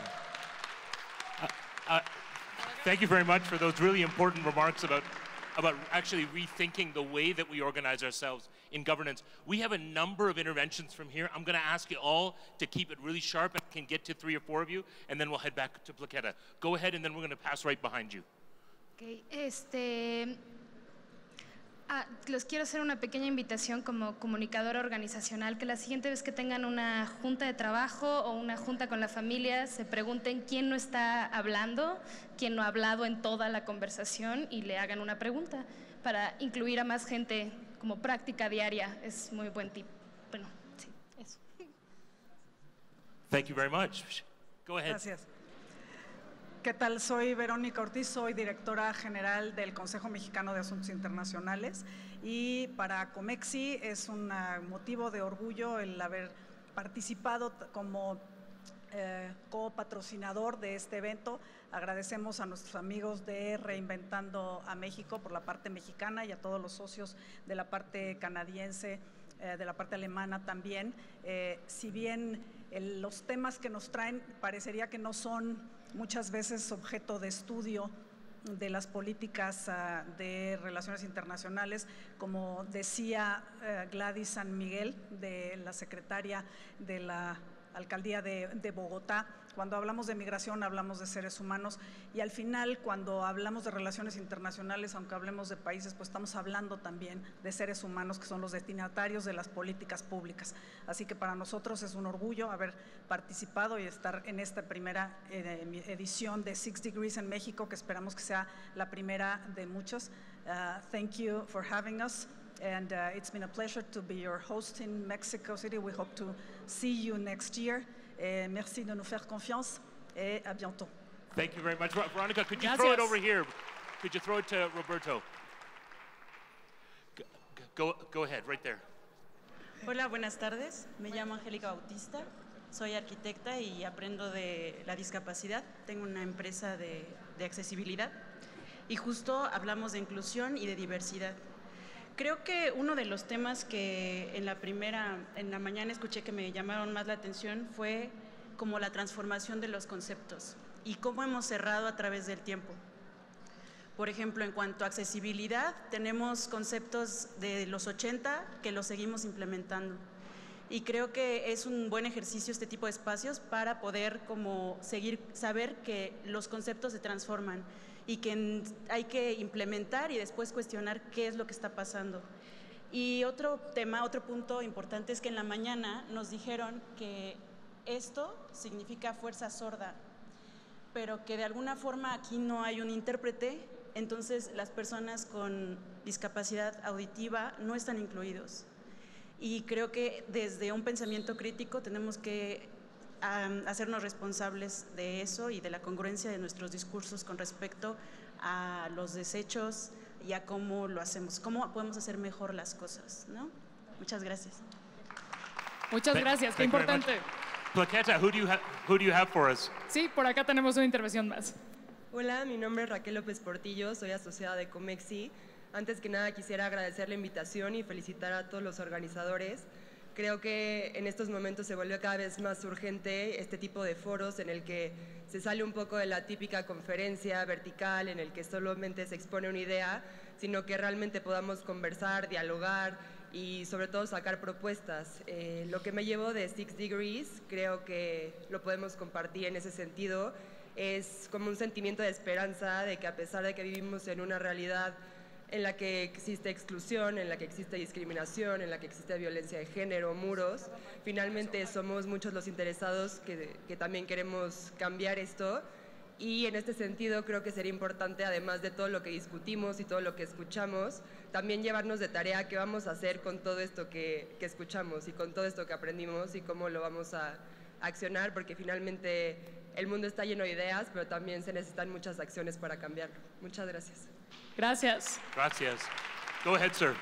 Uh, uh, Thank you very much for those really important remarks about, about actually rethinking the way that we organize ourselves in governance. We have a number of interventions from here. I'm going to ask you all to keep it really sharp and can get to three or four of you, and then we'll head back to Plaqueta. Go ahead, and then we're going to pass right behind you. Okay, este... Ah, los quiero hacer una pequeña invitación como comunicadora organizacional, que la siguiente vez que tengan una junta de trabajo o una junta con la familia, se pregunten quién no está hablando, quién no ha hablado en toda la conversación, y le hagan una pregunta para incluir a más gente como práctica diaria. Es muy buen tip. Bueno, sí, eso. Thank you very much. Go ahead. Gracias. ¿Qué tal? Soy Verónica Ortiz, soy directora general del Consejo Mexicano de Asuntos Internacionales, y para Comexi es un motivo de orgullo el haber participado como eh, copatrocinador de este evento. Agradecemos a nuestros amigos de Reinventando a México por la parte mexicana y a todos los socios de la parte canadiense, eh, de la parte alemana también. Eh, si bien el, los temas que nos traen parecería que no son muchas veces objeto de estudio de las políticas uh, de relaciones internacionales, como decía uh, Gladys San Miguel, de la secretaria de la Alcaldía de, de Bogotá. Cuando hablamos de migración hablamos de seres humanos y al final cuando hablamos de relaciones internacionales, aunque hablemos de países, pues estamos hablando también de seres humanos que son los destinatarios de las políticas públicas. Así que para nosotros es un orgullo haber participado y estar en esta primera edición de Six Degrees en México, que esperamos que sea la primera de muchas. Uh, thank you for having us. And uh, it's been a pleasure to be your host in Mexico City. We hope to see you next year. Eh, merci de nous faire confiance et à bientôt. Thank you very much. Veronica, could you Gracias. throw it over here? Could you throw it to Roberto? Go, go, go ahead, right there. Hola, buenas tardes. Me llamo Angélica Bautista. Soy arquitecta y aprendo de la discapacidad. Tengo una empresa de, de accesibilidad y justo hablamos de inclusión y de diversidad. Creo que uno de los temas que en la primera, en la mañana escuché que me llamaron más la atención fue como la transformación de los conceptos y cómo hemos cerrado a través del tiempo. Por ejemplo, en cuanto a accesibilidad, tenemos conceptos de los ochenta que los seguimos implementando. Y creo que es un buen ejercicio este tipo de espacios para poder como seguir, saber que los conceptos se transforman y que hay que implementar y después cuestionar qué es lo que está pasando. Y otro tema, otro punto importante es que en la mañana nos dijeron que esto significa fuerza sorda, pero que de alguna forma aquí no hay un intérprete, entonces las personas con discapacidad auditiva no están incluidos. Y creo que desde un pensamiento crítico tenemos que um, hacernos responsables de eso y de la congruencia de nuestros discursos con respecto a los desechos y a cómo lo hacemos, cómo podemos hacer mejor las cosas, ¿no? Muchas gracias. Muchas gracias, qué importante. Plaqueta, who do you have, who do you have for us? Sí, por acá tenemos una intervención más. Hola, mi nombre es Raquel López Portillo, soy asociada de Comexi. Antes que nada quisiera agradecer la invitación y felicitar a todos los organizadores. Creo que en estos momentos se vuelve cada vez más urgente este tipo de foros en el que se sale un poco de la típica conferencia vertical en el que solamente se expone una idea, sino que realmente podamos conversar, dialogar y sobre todo sacar propuestas. Eh, lo que me llevo de Six Degrees, creo que lo podemos compartir en ese sentido, es como un sentimiento de esperanza de que a pesar de que vivimos en una realidad en la que existe exclusión, en la que existe discriminación, en la que existe violencia de género, muros, finalmente somos muchos los interesados que, que también queremos cambiar esto. Y en este sentido creo que sería importante, además de todo lo que discutimos y todo lo que escuchamos, también llevarnos de tarea qué vamos a hacer con todo esto que, que escuchamos y con todo esto que aprendimos y cómo lo vamos a accionar, porque finalmente el mundo está lleno de ideas, pero también se necesitan muchas acciones para cambiarlo. Muchas gracias. Gracias. Gracias. Go ahead, sir.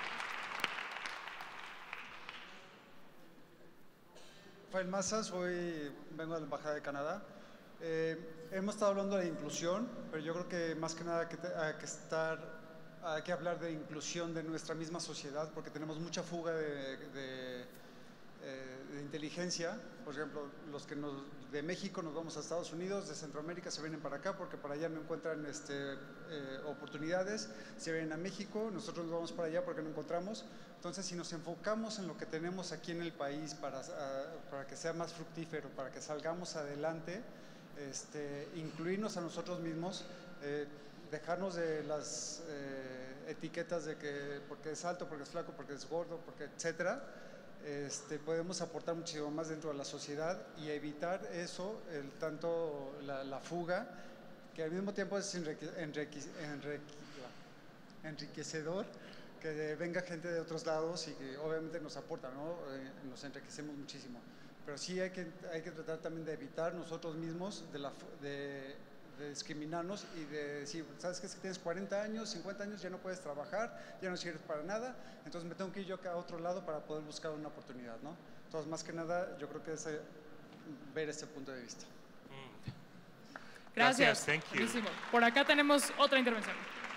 Rafael Maza, soy, vengo de la Embajada de Canadá. Eh, hemos estado hablando de inclusión, pero yo creo que más que nada hay que, hay que, estar, hay que hablar de inclusión de nuestra misma sociedad, porque tenemos mucha fuga de, de, eh, de inteligencia. Por ejemplo, los que nos, de México nos vamos a Estados Unidos, de Centroamérica se vienen para acá porque para allá no encuentran este, eh, oportunidades, se vienen a México, nosotros nos vamos para allá porque no encontramos. Entonces, si nos enfocamos en lo que tenemos aquí en el país para, uh, para que sea más fructífero, para que salgamos adelante, este, incluirnos a nosotros mismos, eh, dejarnos de las eh, etiquetas de que porque es alto, porque es flaco, porque es gordo, porque etcétera, este, podemos aportar muchísimo más dentro de la sociedad y evitar eso, el, tanto la, la fuga, que al mismo tiempo es enrique, enrique, enrique, enriquecedor, que venga gente de otros lados y que obviamente nos aporta, ¿no? Eh, nos enriquecemos muchísimo. Pero sí hay que, hay que tratar también de evitar nosotros mismos de, la, de, de discriminarnos y de decir, ¿sabes qué? Si tienes cuarenta años, cincuenta años, ya no puedes trabajar, ya no sirves para nada, entonces me tengo que ir yo a otro lado para poder buscar una oportunidad, ¿no? Entonces, más que nada, yo creo que es eh, ver este punto de vista. Gracias. Gracias. Thank you. Buenísimo. Por acá tenemos otra intervención.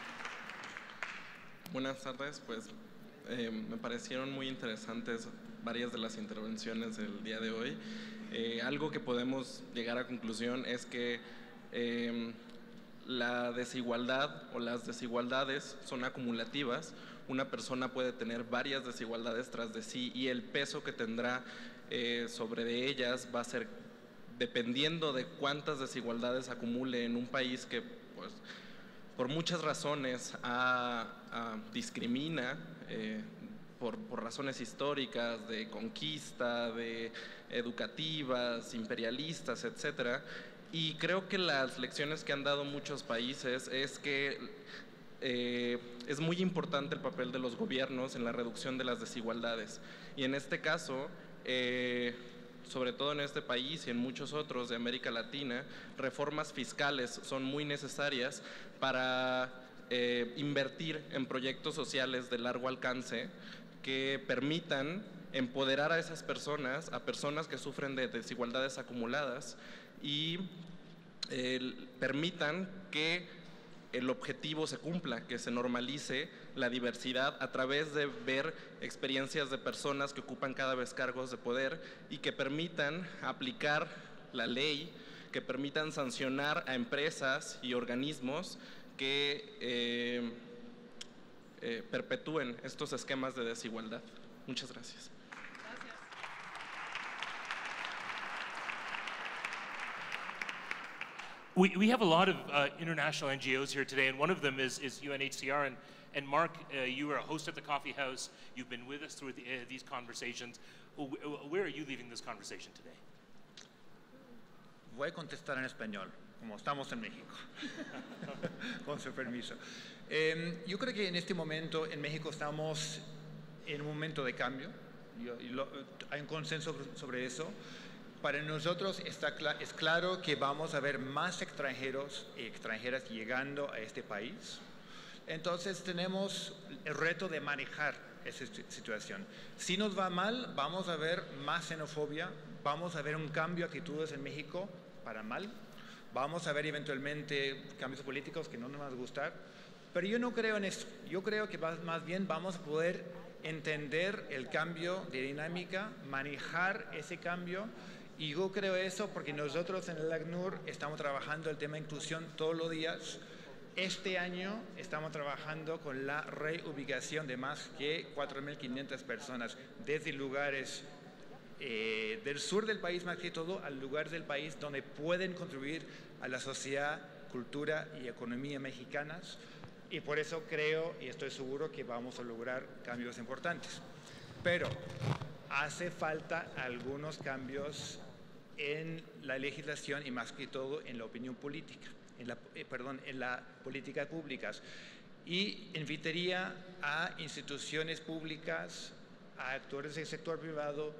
Buenas tardes, pues eh, me parecieron muy interesantes varias de las intervenciones del día de hoy. Eh, algo que podemos llegar a conclusión es que eh, la desigualdad o las desigualdades son acumulativas. Una persona puede tener varias desigualdades tras de sí y el peso que tendrá eh, sobre de ellas va a ser dependiendo de cuántas desigualdades acumule en un país que pues, por muchas razones a, a discrimina, eh, por, por razones históricas, de conquista, de educativas, imperialistas, etcétera. Y creo que las lecciones que han dado muchos países es que eh, es muy importante el papel de los gobiernos en la reducción de las desigualdades. Y en este caso, eh, sobre todo en este país y en muchos otros de América Latina, reformas fiscales son muy necesarias para eh, invertir en proyectos sociales de largo alcance que permitan empoderar a esas personas, a personas que sufren de desigualdades acumuladas y eh, permitan que el objetivo se cumpla, que se normalice la diversidad a través de ver experiencias de personas que ocupan cada vez cargos de poder y que permitan aplicar la ley, que permitan sancionar a empresas y organismos que eh, eh, perpetúen estos esquemas de desigualdad. Muchas gracias. We, we have a lot of uh, international N G Os here today, and one of them is, is U N H C R. And, and Mark, uh, you are a host at the Coffee House. You've been with us through the, uh, these conversations. Where are you leaving this conversation today? Voy a contestar en español, como estamos en México, con su permiso. Eh, yo creo que en este momento en México estamos en un momento de cambio. Yo, lo, hay un consenso sobre eso. Para nosotros está cl- es claro que vamos a ver más extranjeros y extranjeras llegando a este país. Entonces tenemos el reto de manejar esa situación. Si nos va mal, vamos a ver más xenofobia, vamos a ver un cambio de actitudes en México para mal, vamos a ver eventualmente cambios políticos que no nos van a gustar, pero yo no creo en eso. Yo creo que más bien vamos a poder entender el cambio de dinámica, manejar ese cambio. Y yo creo eso porque nosotros en el ACNUR estamos trabajando el tema de inclusión todos los días. Este año estamos trabajando con la reubicación de más que cuatro mil quinientas personas desde lugares eh, del sur del país, más que todo, a lugares del país donde pueden contribuir a la sociedad, cultura y economía mexicanas. Y por eso creo y estoy seguro que vamos a lograr cambios importantes. Pero hace falta algunos cambios en la legislación y más que todo en la opinión política, en la, eh, perdón, en las políticas públicas. Y invitaría a instituciones públicas, a actores del sector privado,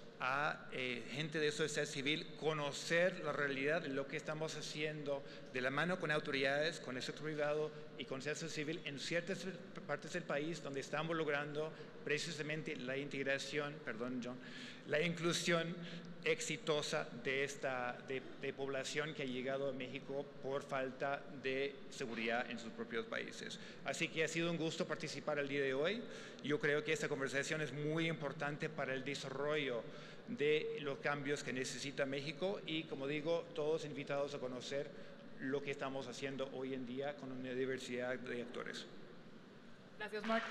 a eh, gente de sociedad civil, conocer la realidad de lo que estamos haciendo de la mano con autoridades, con el sector privado y con sociedad civil en ciertas partes del país donde estamos logrando precisamente la integración, perdón John, la inclusión exitosa de esta de, de población que ha llegado a México por falta de seguridad en sus propios países. Así que ha sido un gusto participar el día de hoy. Yo creo que esta conversación es muy importante para el desarrollo de los cambios que necesita México y, como digo, todos invitados a conocer lo que estamos haciendo hoy en día con una diversidad de actores. Gracias, Mark.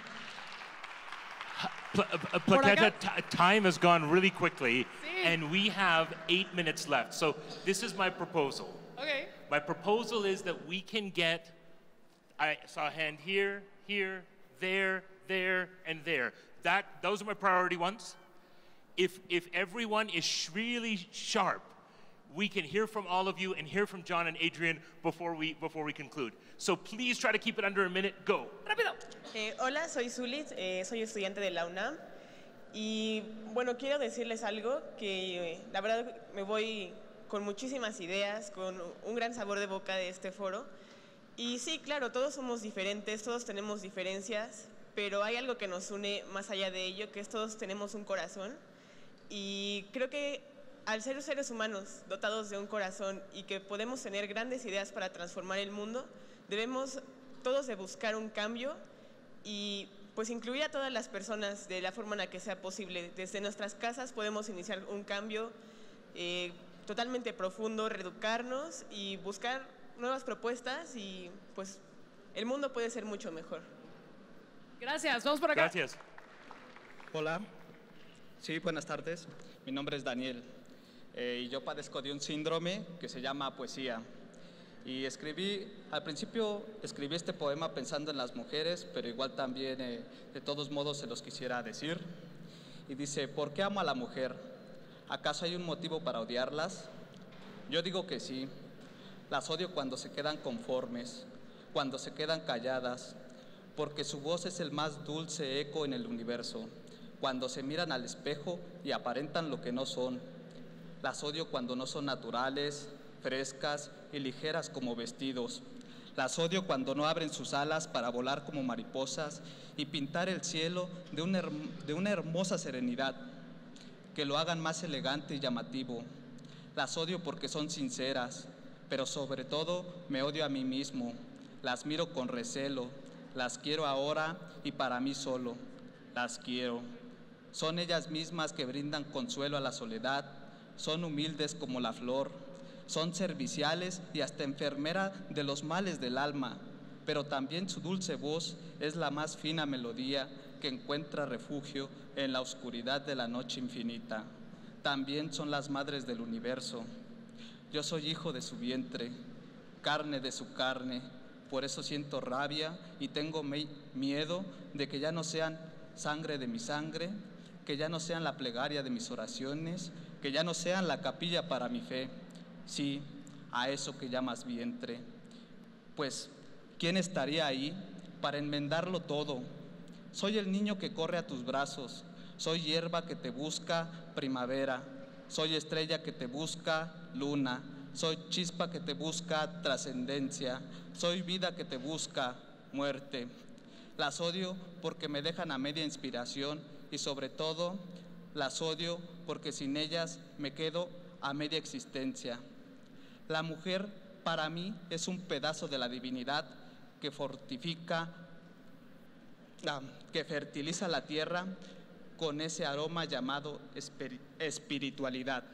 Pl- uh, Plaqueta, t- time has gone really quickly, sí. And we have eight minutes left. So this is my proposal. Okay. My proposal is that we can get, I saw a hand here, here, there, there, and there. That, those are my priority ones. If, if everyone is sh- really sharp, we can hear from all of you and hear from John and Adrian before we, before we conclude. So please try to keep it under a minute. Go. Rápido. Eh, hola, soy Zulit, eh, soy estudiante de la UNAM y bueno, quiero decirles algo que eh, la verdad me voy con muchísimas ideas, con un gran sabor de boca de este foro. Y sí, claro, todos somos diferentes, todos tenemos diferencias, pero hay algo que nos une más allá de ello, que es todos tenemos un corazón y creo que al ser seres humanos dotados de un corazón y que podemos tener grandes ideas para transformar el mundo, debemos todos de buscar un cambio y pues incluir a todas las personas de la forma en la que sea posible. Desde nuestras casas podemos iniciar un cambio eh, totalmente profundo, reeducarnos y buscar nuevas propuestas y pues el mundo puede ser mucho mejor. Gracias, vamos por acá. Gracias. Hola, sí, buenas tardes. Mi nombre es Daniel eh, y yo padezco de un síndrome que se llama poesía. Y escribí, al principio escribí este poema pensando en las mujeres, pero igual también eh, de todos modos se los quisiera decir. Y dice, ¿por qué amo a la mujer? ¿Acaso hay un motivo para odiarlas? Yo digo que sí. Las odio cuando se quedan conformes, cuando se quedan calladas, porque su voz es el más dulce eco en el universo, cuando se miran al espejo y aparentan lo que no son. Las odio cuando no son naturales, frescas y ligeras como vestidos. Las odio cuando no abren sus alas para volar como mariposas y pintar el cielo de una, de una hermosa serenidad, que lo hagan más elegante y llamativo. Las odio porque son sinceras, pero sobre todo me odio a mí mismo. Las miro con recelo, las quiero ahora y para mí solo. Las quiero. Son ellas mismas que brindan consuelo a la soledad, son humildes como la flor, son serviciales y hasta enfermera de los males del alma, pero también su dulce voz es la más fina melodía que encuentra refugio en la oscuridad de la noche infinita. También son las madres del universo. Yo soy hijo de su vientre, carne de su carne, por eso siento rabia y tengo miedo de que ya no sean sangre de mi sangre, que ya no sean la plegaria de mis oraciones, que ya no sean la capilla para mi fe. Sí, a eso que llamas vientre. Pues, ¿quién estaría ahí para enmendarlo todo? Soy el niño que corre a tus brazos, soy hierba que te busca primavera, soy estrella que te busca luna, soy chispa que te busca trascendencia, soy vida que te busca muerte. Las odio porque me dejan a media inspiración y sobre todo las odio porque sin ellas me quedo a media existencia. La mujer para mí es un pedazo de la divinidad que fortifica, que fertiliza la tierra con ese aroma llamado espiritualidad.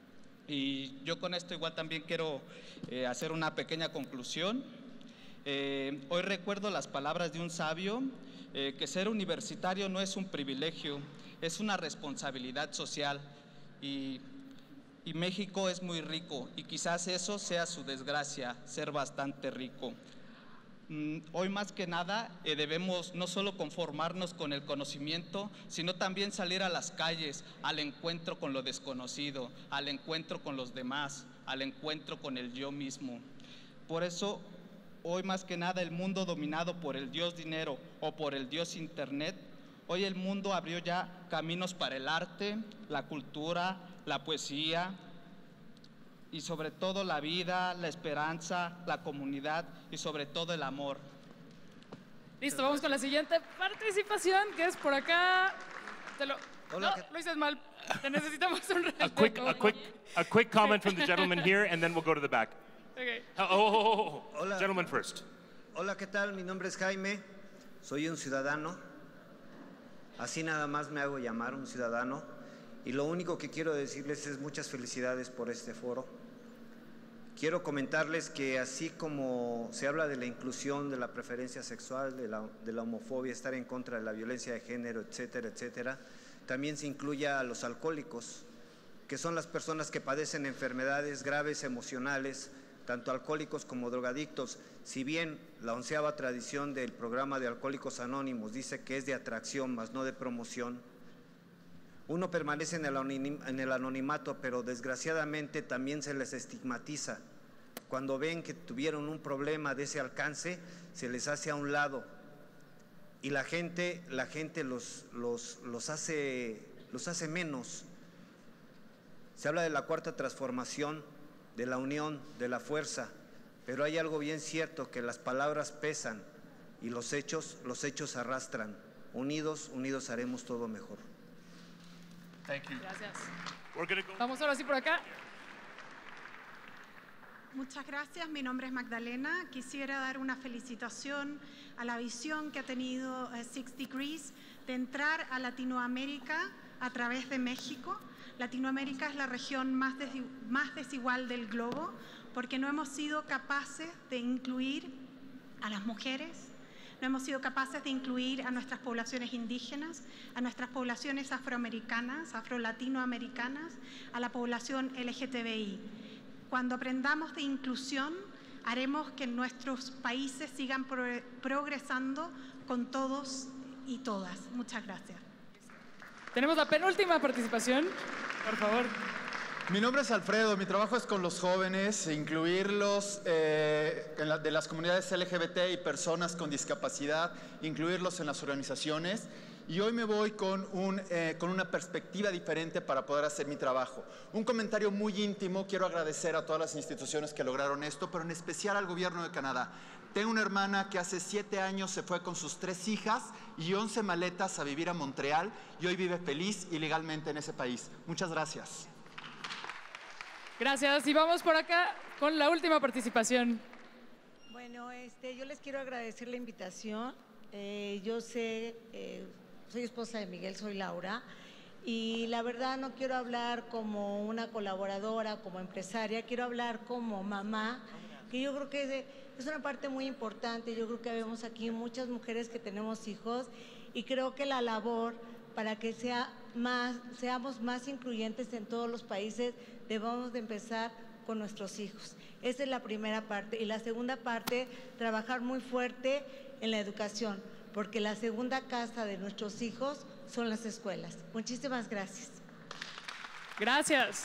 Y yo con esto igual también quiero eh, hacer una pequeña conclusión. Eh, hoy recuerdo las palabras de un sabio, eh, que ser universitario no es un privilegio, es una responsabilidad social y, y México es muy rico y quizás eso sea su desgracia, ser bastante rico. Mm, hoy más que nada eh, debemos no solo conformarnos con el conocimiento, sino también salir a las calles, al encuentro con lo desconocido, al encuentro con los demás, al encuentro con el yo mismo. Por eso, hoy más que nada el mundo dominado por el dios dinero o por el dios internet, hoy el mundo abrió ya caminos para el arte, la cultura, la poesía y sobre todo la vida, la esperanza, la comunidad y sobre todo el amor. Listo, vamos con la siguiente participación, que es por acá. Te lo, Hola, no, lo dices mal. Te necesitamos un A quick, a quick, a quick comment from the gentleman here, and then we'll go to the back. Okay. Oh, oh, oh, oh, oh. Hola. Gentleman first. Hola, ¿qué tal? Mi nombre es Jaime, soy un ciudadano. Así nada más me hago llamar, un ciudadano. Y lo único que quiero decirles es muchas felicidades por este foro. Quiero comentarles que así como se habla de la inclusión, de la preferencia sexual, de la, de la homofobia, estar en contra de la violencia de género, etcétera, etcétera, también se incluye a los alcohólicos, que son las personas que padecen enfermedades graves emocionales, tanto alcohólicos como drogadictos. Si bien la onceava tradición del programa de Alcohólicos Anónimos dice que es de atracción, más no de promoción, uno permanece en el, en el anonimato, pero desgraciadamente también se les estigmatiza. Cuando ven que tuvieron un problema de ese alcance, se les hace a un lado y la gente, la gente los, los, los, hace, los hace menos. Se habla de la cuarta transformación, de la unión, de la fuerza, pero hay algo bien cierto, que las palabras pesan y los hechos, los hechos arrastran. Unidos, unidos haremos todo mejor. Thank you. Gracias. We're gonna go. Vamos ahora sí por acá. Muchas gracias, mi nombre es Magdalena. Quisiera dar una felicitación a la visión que ha tenido eh, Six Degrees de entrar a Latinoamérica a través de México. Latinoamérica es la región más, des más desigual del globo, porque no hemos sido capaces de incluir a las mujeres, no hemos sido capaces de incluir a nuestras poblaciones indígenas, a nuestras poblaciones afroamericanas, afrolatinoamericanas, a la población L G T B I. Cuando aprendamos de inclusión, haremos que nuestros países sigan pro progresando con todos y todas. Muchas gracias. Tenemos la penúltima participación, por favor. Mi nombre es Alfredo, mi trabajo es con los jóvenes, incluirlos eh, en la, de las comunidades L G B T y personas con discapacidad, incluirlos en las organizaciones. Y hoy me voy con, un, eh, con una perspectiva diferente para poder hacer mi trabajo. Un comentario muy íntimo, quiero agradecer a todas las instituciones que lograron esto, pero en especial al gobierno de Canadá. Tengo una hermana que hace siete años se fue con sus tres hijas y once maletas a vivir a Montreal y hoy vive feliz y legalmente en ese país. Muchas gracias. Gracias. Y vamos por acá con la última participación. Bueno, este, yo les quiero agradecer la invitación. Eh, yo sé, eh, soy esposa de Miguel, soy Laura, y la verdad no quiero hablar como una colaboradora, como empresaria, quiero hablar como mamá, que yo creo que es una parte muy importante. Yo creo que vemos aquí muchas mujeres que tenemos hijos y creo que la labor para que sea más, seamos más incluyentes en todos los países, debemos de empezar con nuestros hijos. Esa es la primera parte. Y la segunda parte, trabajar muy fuerte en la educación, porque la segunda casa de nuestros hijos son las escuelas. Muchísimas gracias. Gracias.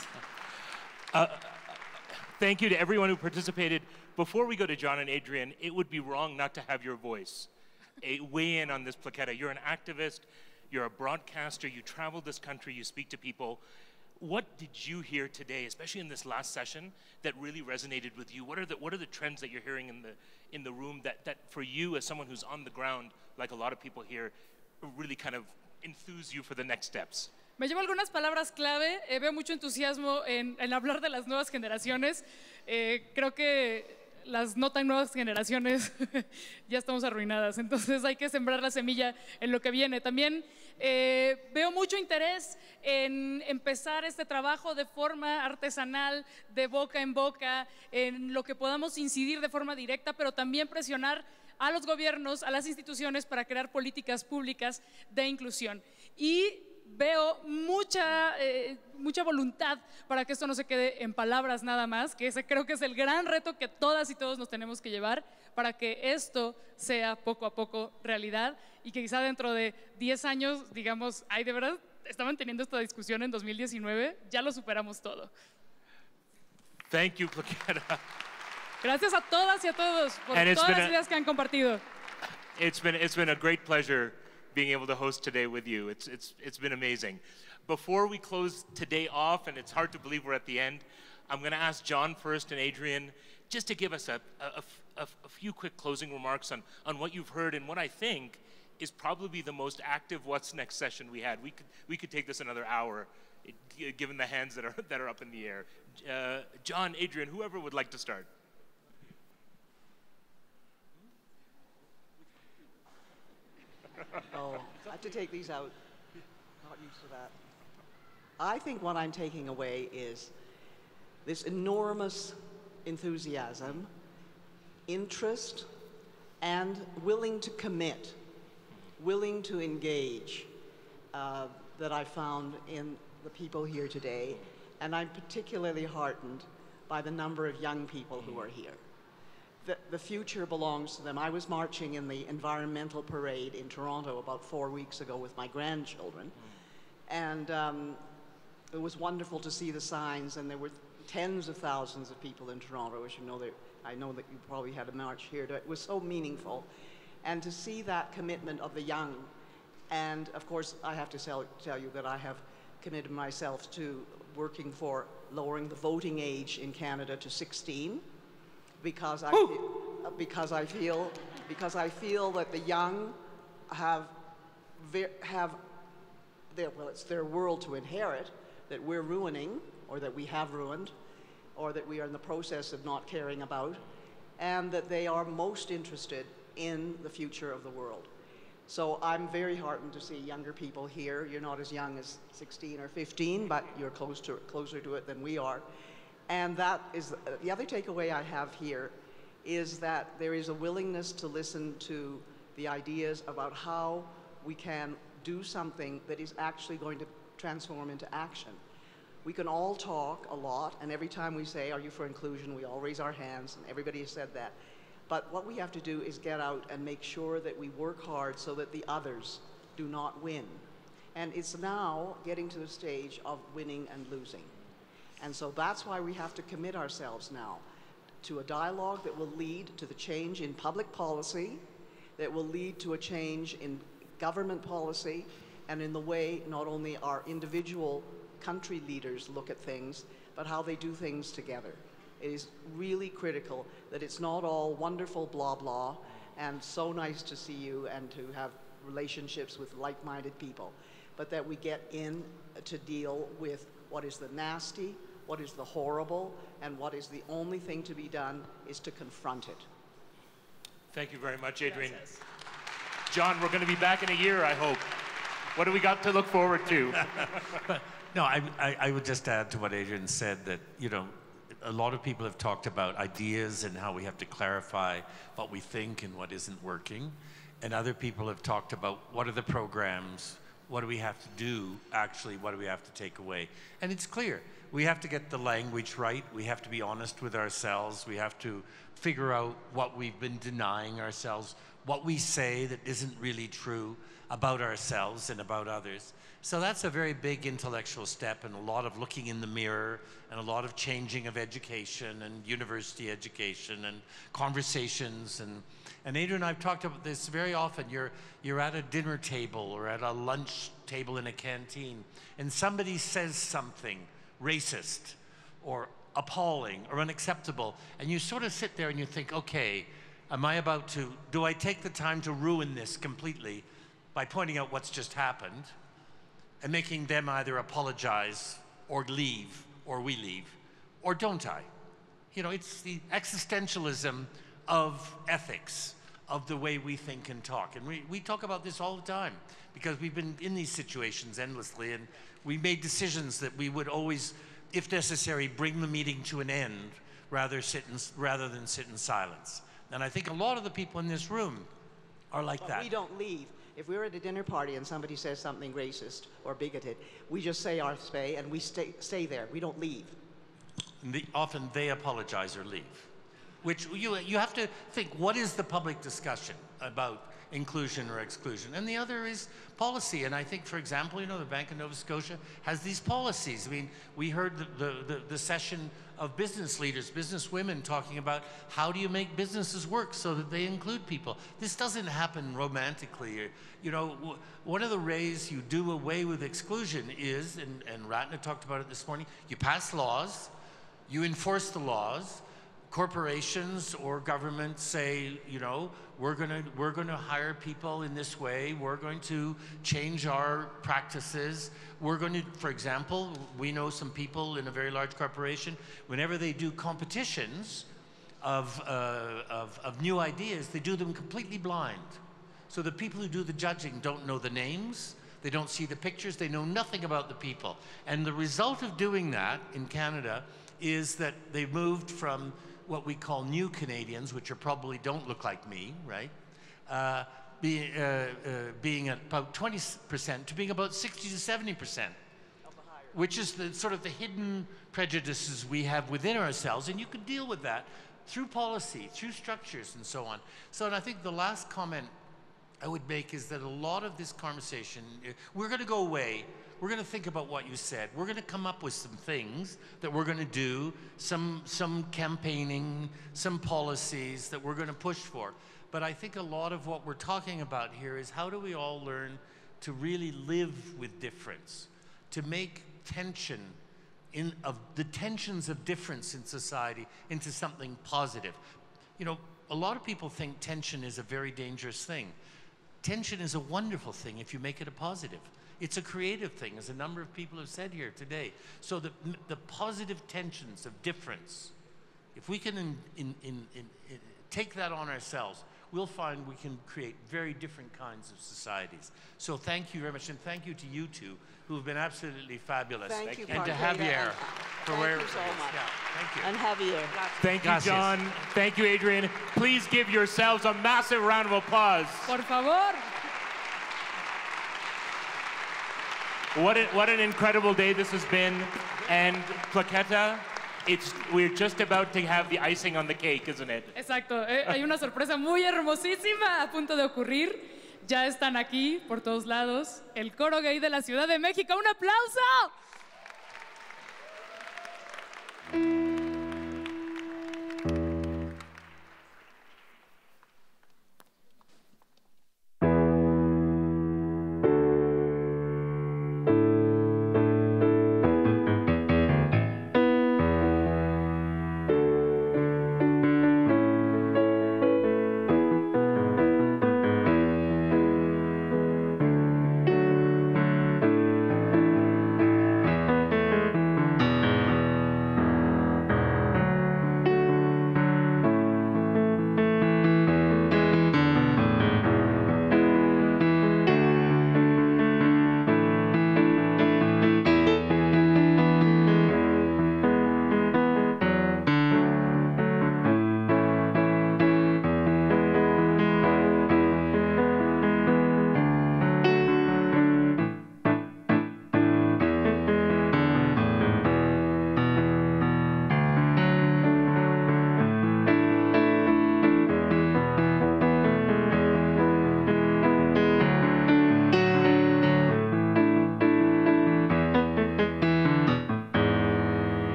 Uh, thank you to everyone who participated. Before we go to John and Adrian, it would be wrong not to have your voice a weigh in on this plaqueta. You're an activist, you're a broadcaster, you travel this country, you speak to people. What did you hear today, especially in this last session, that really resonated with you? What are the, what are the trends that you're hearing in the, in the room that, that for you, as someone who's on the ground, like a lot of people here, really kind of enthuse you for the next steps? Me llevo algunas palabras clave. Eh, veo mucho entusiasmo en, en hablar de las nuevas generaciones. Eh, creo que las no tan nuevas generaciones ya estamos arruinadas, entonces hay que sembrar la semilla en lo que viene. También eh, veo mucho interés en empezar este trabajo de forma artesanal, de boca en boca, en lo que podamos incidir de forma directa, pero también presionar a los gobiernos, a las instituciones para crear políticas públicas de inclusión. Y veo mucha, eh, mucha voluntad para que esto no se quede en palabras nada más, que ese creo que es el gran reto que todas y todos nos tenemos que llevar para que esto sea poco a poco realidad y que quizá dentro de diez años digamos, ay, de verdad estaban teniendo esta discusión en dos mil diecinueve, ya lo superamos todo. Thank you, Plaqueta. Gracias a todas y a todos por todas las ideas que han compartido. It's been, it's been a great pleasure being able to host today with you. It's, it's, it's been amazing. Before we close today off, and it's hard to believe we're at the end, I'm going to ask John first and Adrian just to give us a, a, a, a few quick closing remarks on, on what you've heard and what I think is probably the most active What's Next session we had. We could, we could take this another hour, given the hands that are, that are up in the air. Uh, John, Adrian, whoever would like to start. Oh, I have to take these out. Not used to that. I think what I'm taking away is this enormous enthusiasm, interest, and willing to commit, willing to engage uh, that I found in the people here today. And I'm particularly heartened by the number of young people who are here. The, the future belongs to them. I was marching in the environmental parade in Toronto about four weeks ago with my grandchildren. And um, it was wonderful to see the signs, and there were tens of thousands of people in Toronto. As you know, that I know that you probably had a march here. It was so meaningful. And to see that commitment of the young, and of course, I have to tell, tell you that I have committed myself to working for lowering the voting age in Canada to sixteen. Because I, feel, because I feel, because I feel that the young have, have their, well, it's their world to inherit that we're ruining, or that we have ruined, or that we are in the process of not caring about, and that they are most interested in the future of the world. So I'm very heartened to see younger people here. You're not as young as sixteen or fifteen, but you're close to, closer to it than we are. And that is, uh, the other takeaway I have here is that there is a willingness to listen to the ideas about how we can do something that is actually going to transform into action. We can all talk a lot, and every time we say, are you for inclusion, we all raise our hands, and everybody has said that. But what we have to do is get out and make sure that we work hard so that the others do not win. And it's now getting to the stage of winning and losing. And so that's why we have to commit ourselves now to a dialogue that will lead to the change in public policy, that will lead to a change in government policy, and in the way not only our individual country leaders look at things, but how they do things together. It is really critical that it's not all wonderful blah blah and so nice to see you and to have relationships with like-minded people, but that we get in to deal with what is the nasty, what is the horrible, and what is the only thing to be done is to confront it. Thank you very much, Adrienne. John, we're going to be back in a year, I hope. What do we got to look forward to? No, I, I, I would just add to what Adrienne said that, you know, a lot of people have talked about ideas and how we have to clarify what we think and what isn't working. And other people have talked about what are the programs, what do we have to do, actually, what do we have to take away? And it's clear, we have to get the language right, we have to be honest with ourselves, we have to figure out what we've been denying ourselves, what we say that isn't really true about ourselves and about others. So that's a very big intellectual step, and a lot of looking in the mirror, and a lot of changing of education and university education and conversations. And, and Adrienne and I have talked about this very often. You're, you're at a dinner table or at a lunch table in a canteen, and somebody says something racist or appalling or unacceptable, and you sort of sit there and you think, okay, am I about to, do I take the time to ruin this completely by pointing out what's just happened and making them either apologize or leave, or we leave, or don't I? You know, it's the existentialism of ethics, of the way we think and talk. And we, we talk about this all the time because we've been in these situations endlessly, and we made decisions that we would always, if necessary, bring the meeting to an end rather, sit in, rather than sit in silence. And I think a lot of the people in this room are like but that. We don't leave. If we're at a dinner party and somebody says something racist or bigoted, we just say our say and we stay, stay there. We don't leave. And the, often they apologize or leave. Which you, you have to think, what is the public discussion about inclusion or exclusion? And the other is policy. And I think, for example, you know, the Bank of Nova Scotia has these policies. I mean, we heard the, the, the, the session of business leaders, business women talking about how do you make businesses work so that they include people. This doesn't happen romantically. You know, one of the ways you do away with exclusion is, and, and Ratna talked about it this morning, you pass laws, you enforce the laws. Corporations or governments say, you know, we're gonna, we're gonna hire people in this way, we're going to change our practices, we're going to, for example, we know some people in a very large corporation, whenever they do competitions of, uh, of, of new ideas, they do them completely blind. So the people who do the judging don't know the names, they don't see the pictures, they know nothing about the people. And the result of doing that in Canada is that they've moved from what we call new Canadians, which are probably don't look like me, right? Uh, be, uh, uh, being at about twenty percent to being about sixty to seventy percent, which is the sort of the hidden prejudices we have within ourselves, and you can deal with that through policy, through structures, and so on. So, and I think the last comment I would make is that a lot of this conversation, we're going to go away. We're going to think about what you said. We're going to come up with some things that we're going to do, some, some campaigning, some policies that we're going to push for. But I think a lot of what we're talking about here is how do we all learn to really live with difference, to make tension, in, of the tensions of difference in society into something positive. You know, a lot of people think tension is a very dangerous thing. Tension is a wonderful thing if you make it a positive. It's a creative thing, as a number of people have said here today. So the, the positive tensions of difference, if we can in, in, in, in, in, take that on ourselves, we'll find we can create very different kinds of societies. So thank you very much, and thank you to you two, who have been absolutely fabulous. Thank you, and to Javier Javier for Thank where you so much. Yeah. and Javier. Thank you, Gracias. John. Thank you, Adrian. Please give yourselves a massive round of applause. Por favor. What, a, what an incredible day this has been. And Plaqueta, it's, we're just about to have the icing on the cake, isn't it? Exacto. Eh, hay una sorpresa muy hermosísima a punto de ocurrir. Ya están aquí por todos lados. El coro gay de la Ciudad de México. ¡Un aplauso!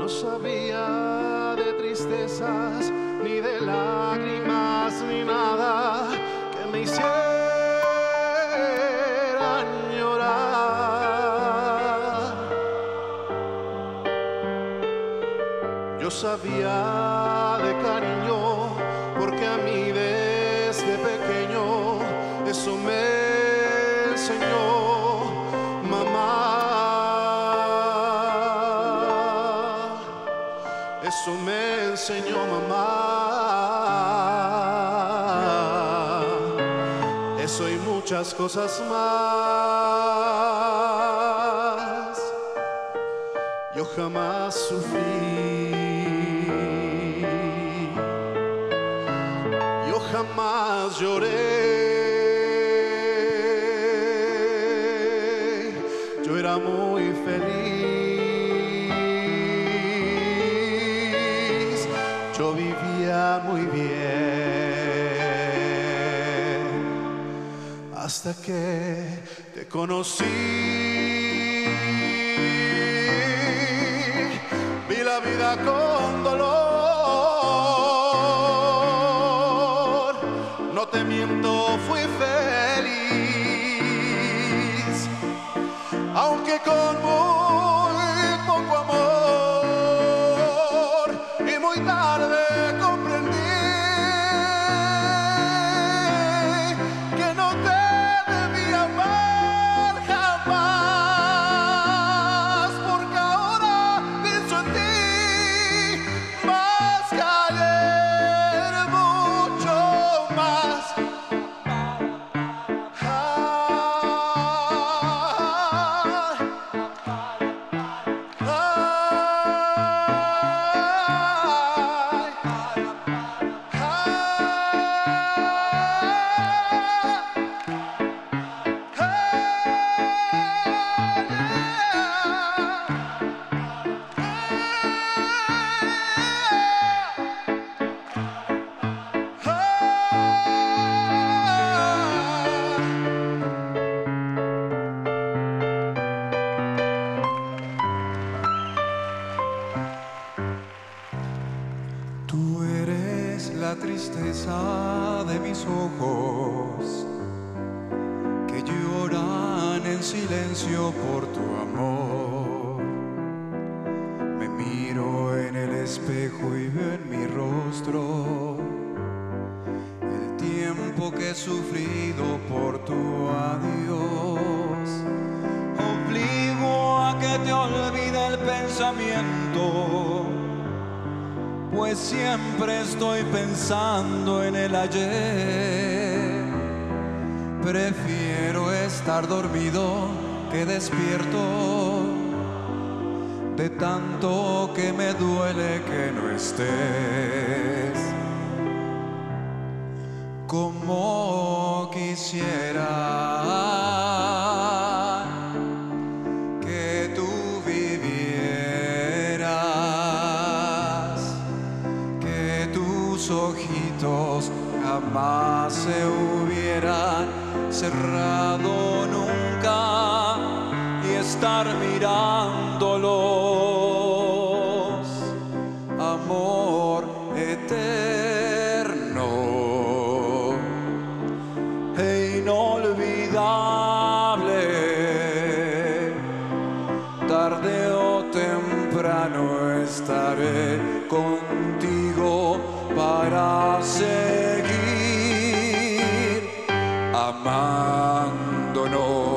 No sabía de tristezas, ni de lágrimas, ni nada que me hicieran llorar. Yo sabía de cariño, porque a mí desde pequeño eso me enseñó mamá. Eso me enseñó mamá. Eso y muchas cosas más. Yo jamás sufrí. Yo jamás lloré. Yo era muy feliz. Yo vivía muy bien hasta que te conocí. Vi la vida con dolor. No te miento, fui feliz, aunque con muy poco amor, y muy tarde comprendí que no te debía amar jamás, porque ahora pienso en ti más que ayer, mucho más. Tú eres la tristeza de mis ojos, que lloran en silencio por tu amor. Me miro en el espejo y veo en mi rostro el tiempo que he sufrido por tu adiós. Obligo a que te olvide el pensamiento, pues siempre estoy pensando en el ayer. Prefiero estar dormido que despierto, de tanto que me duele que no estés. Como quisiera que tú vivieras, que tus ojitos jamás se hubieran cerrado nunca y estar mirándolos, amor eterno e inolvidable. Tarde o temprano estaré contigo para seguir amándonos.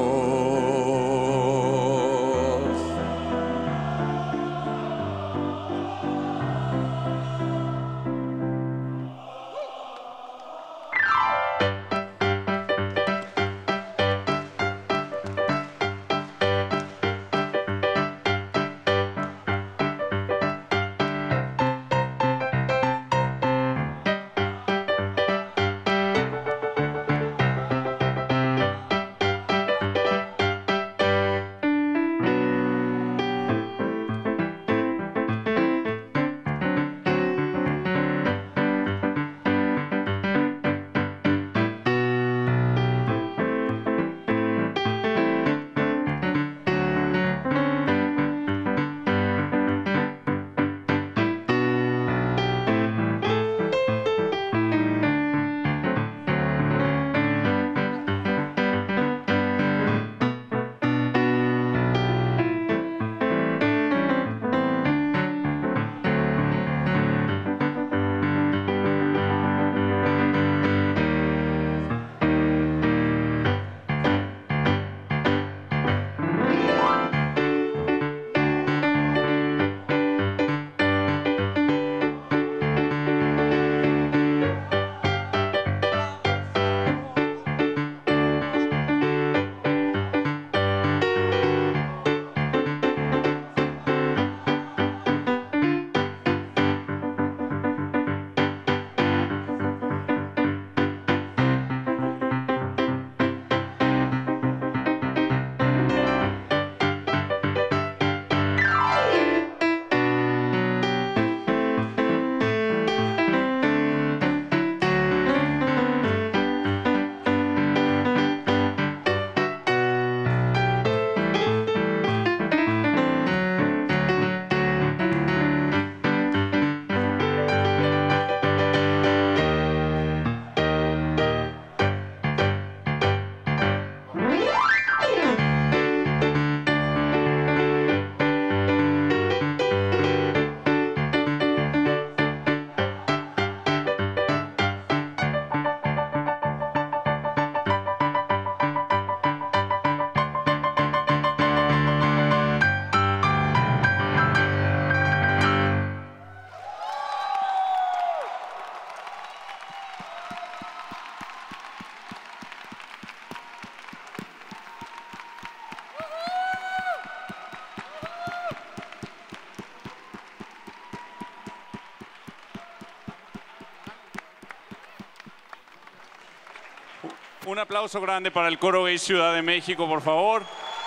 Un aplauso grande para el Coro Gay Ciudad de México, por favor.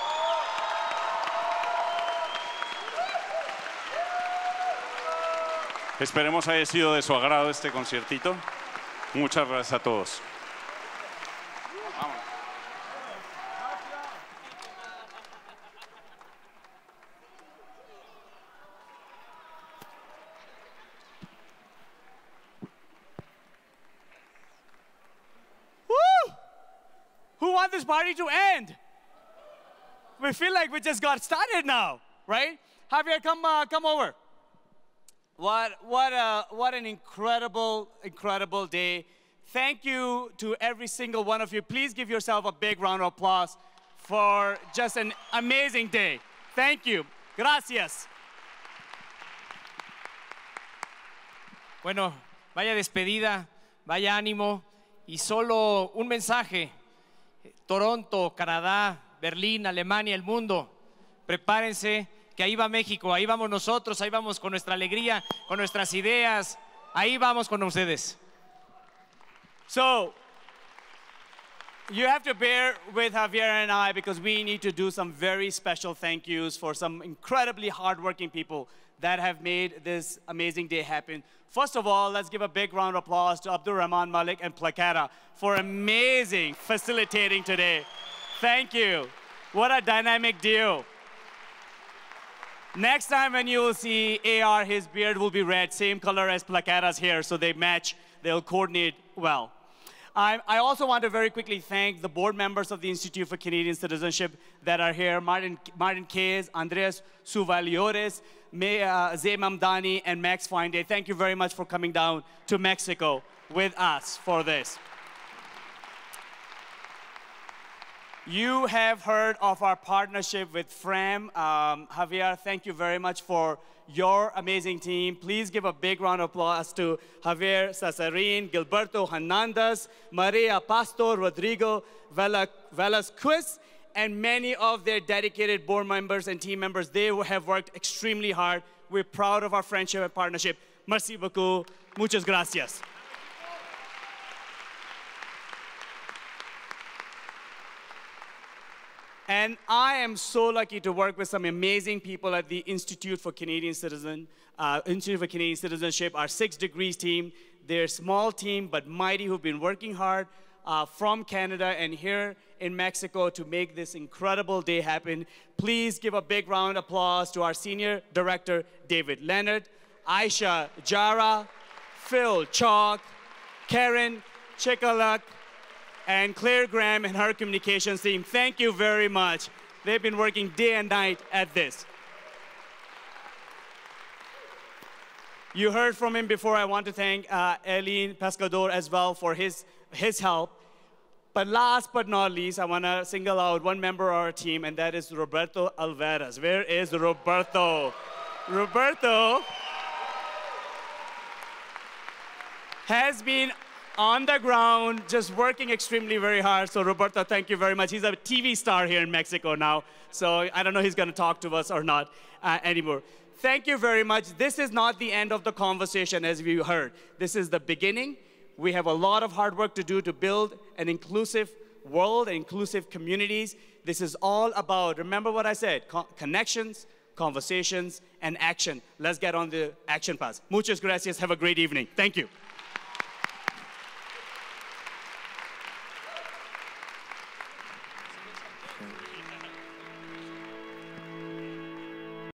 Esperemos haya sido de su agrado este conciertito. Muchas gracias a todos. Woo! Who want this party to end? We feel like we just got started now, right? Javier, come, uh, come over. What, what, a, what an incredible, incredible day. Thank you to every single one of you. Please give yourself a big round of applause for just an amazing day. Thank you. Gracias. Bueno, vaya despedida, vaya ánimo y solo un mensaje. Toronto, Canadá, Berlín, Alemania, el mundo, prepárense que ahí va México, ahí vamos nosotros, ahí vamos con nuestra alegría, con nuestras ideas, ahí vamos con ustedes. So, you have to bear with Javier and I because we need to do some very special thank yous for some incredibly hardworking people that have made this amazing day happen. First of all, let's give a big round of applause to Abdul Rahman Malik and Placara for amazing facilitating today. Thank you. What a dynamic duo. Next time when you will see A R, his beard will be red, same color as Placara's hair, so they match, they'll coordinate well. I, I also want to very quickly thank the board members of the Institute for Canadian Citizenship that are here, Martin, Martin Kayes, Andreas Suvaliores, May, uh, Zay Mamdani, and Max Feinday. Thank you very much for coming down to Mexico with us for this. You have heard of our partnership with FRAM. Um, Javier, thank you very much for your amazing team. Please give a big round of applause to Javier Cesarin, Gilberto Hernandez, Maria Pastor, Rodrigo Velasquez, and many of their dedicated board members and team members. They have worked extremely hard. We're proud of our friendship and partnership. Merci beaucoup. Muchas gracias. And I am so lucky to work with some amazing people at the Institute for Canadian Citizen, uh, Institute for Canadian Citizenship, our Six Degrees team. They're a small team, but mighty, who've been working hard uh, from Canada and here in Mexico to make this incredible day happen. Please give a big round of applause to our Senior Director, David Leonard, Aisha Jara, Phil Chalk, Karen Chikaluk, and Claire Graham and her communications team. Thank you very much. They've been working day and night at this. You heard from him before. I want to thank uh, Eileen Pescador as well for his, his help. But last but not least, I want to single out one member of our team, and that is Roberto Alvarez. Where is Roberto? Roberto has been on the ground, just working extremely very hard. So Roberto, thank you very much. He's a T V star here in Mexico now. So I don't know if he's gonna talk to us or not uh, anymore. Thank you very much. This is not the end of the conversation, as you heard. This is the beginning. We have a lot of hard work to do to build an inclusive world and inclusive communities. This is all about, remember what I said, co connections, conversations, and action. Let's get on the action path. Muchas gracias. Have a great evening. Thank you.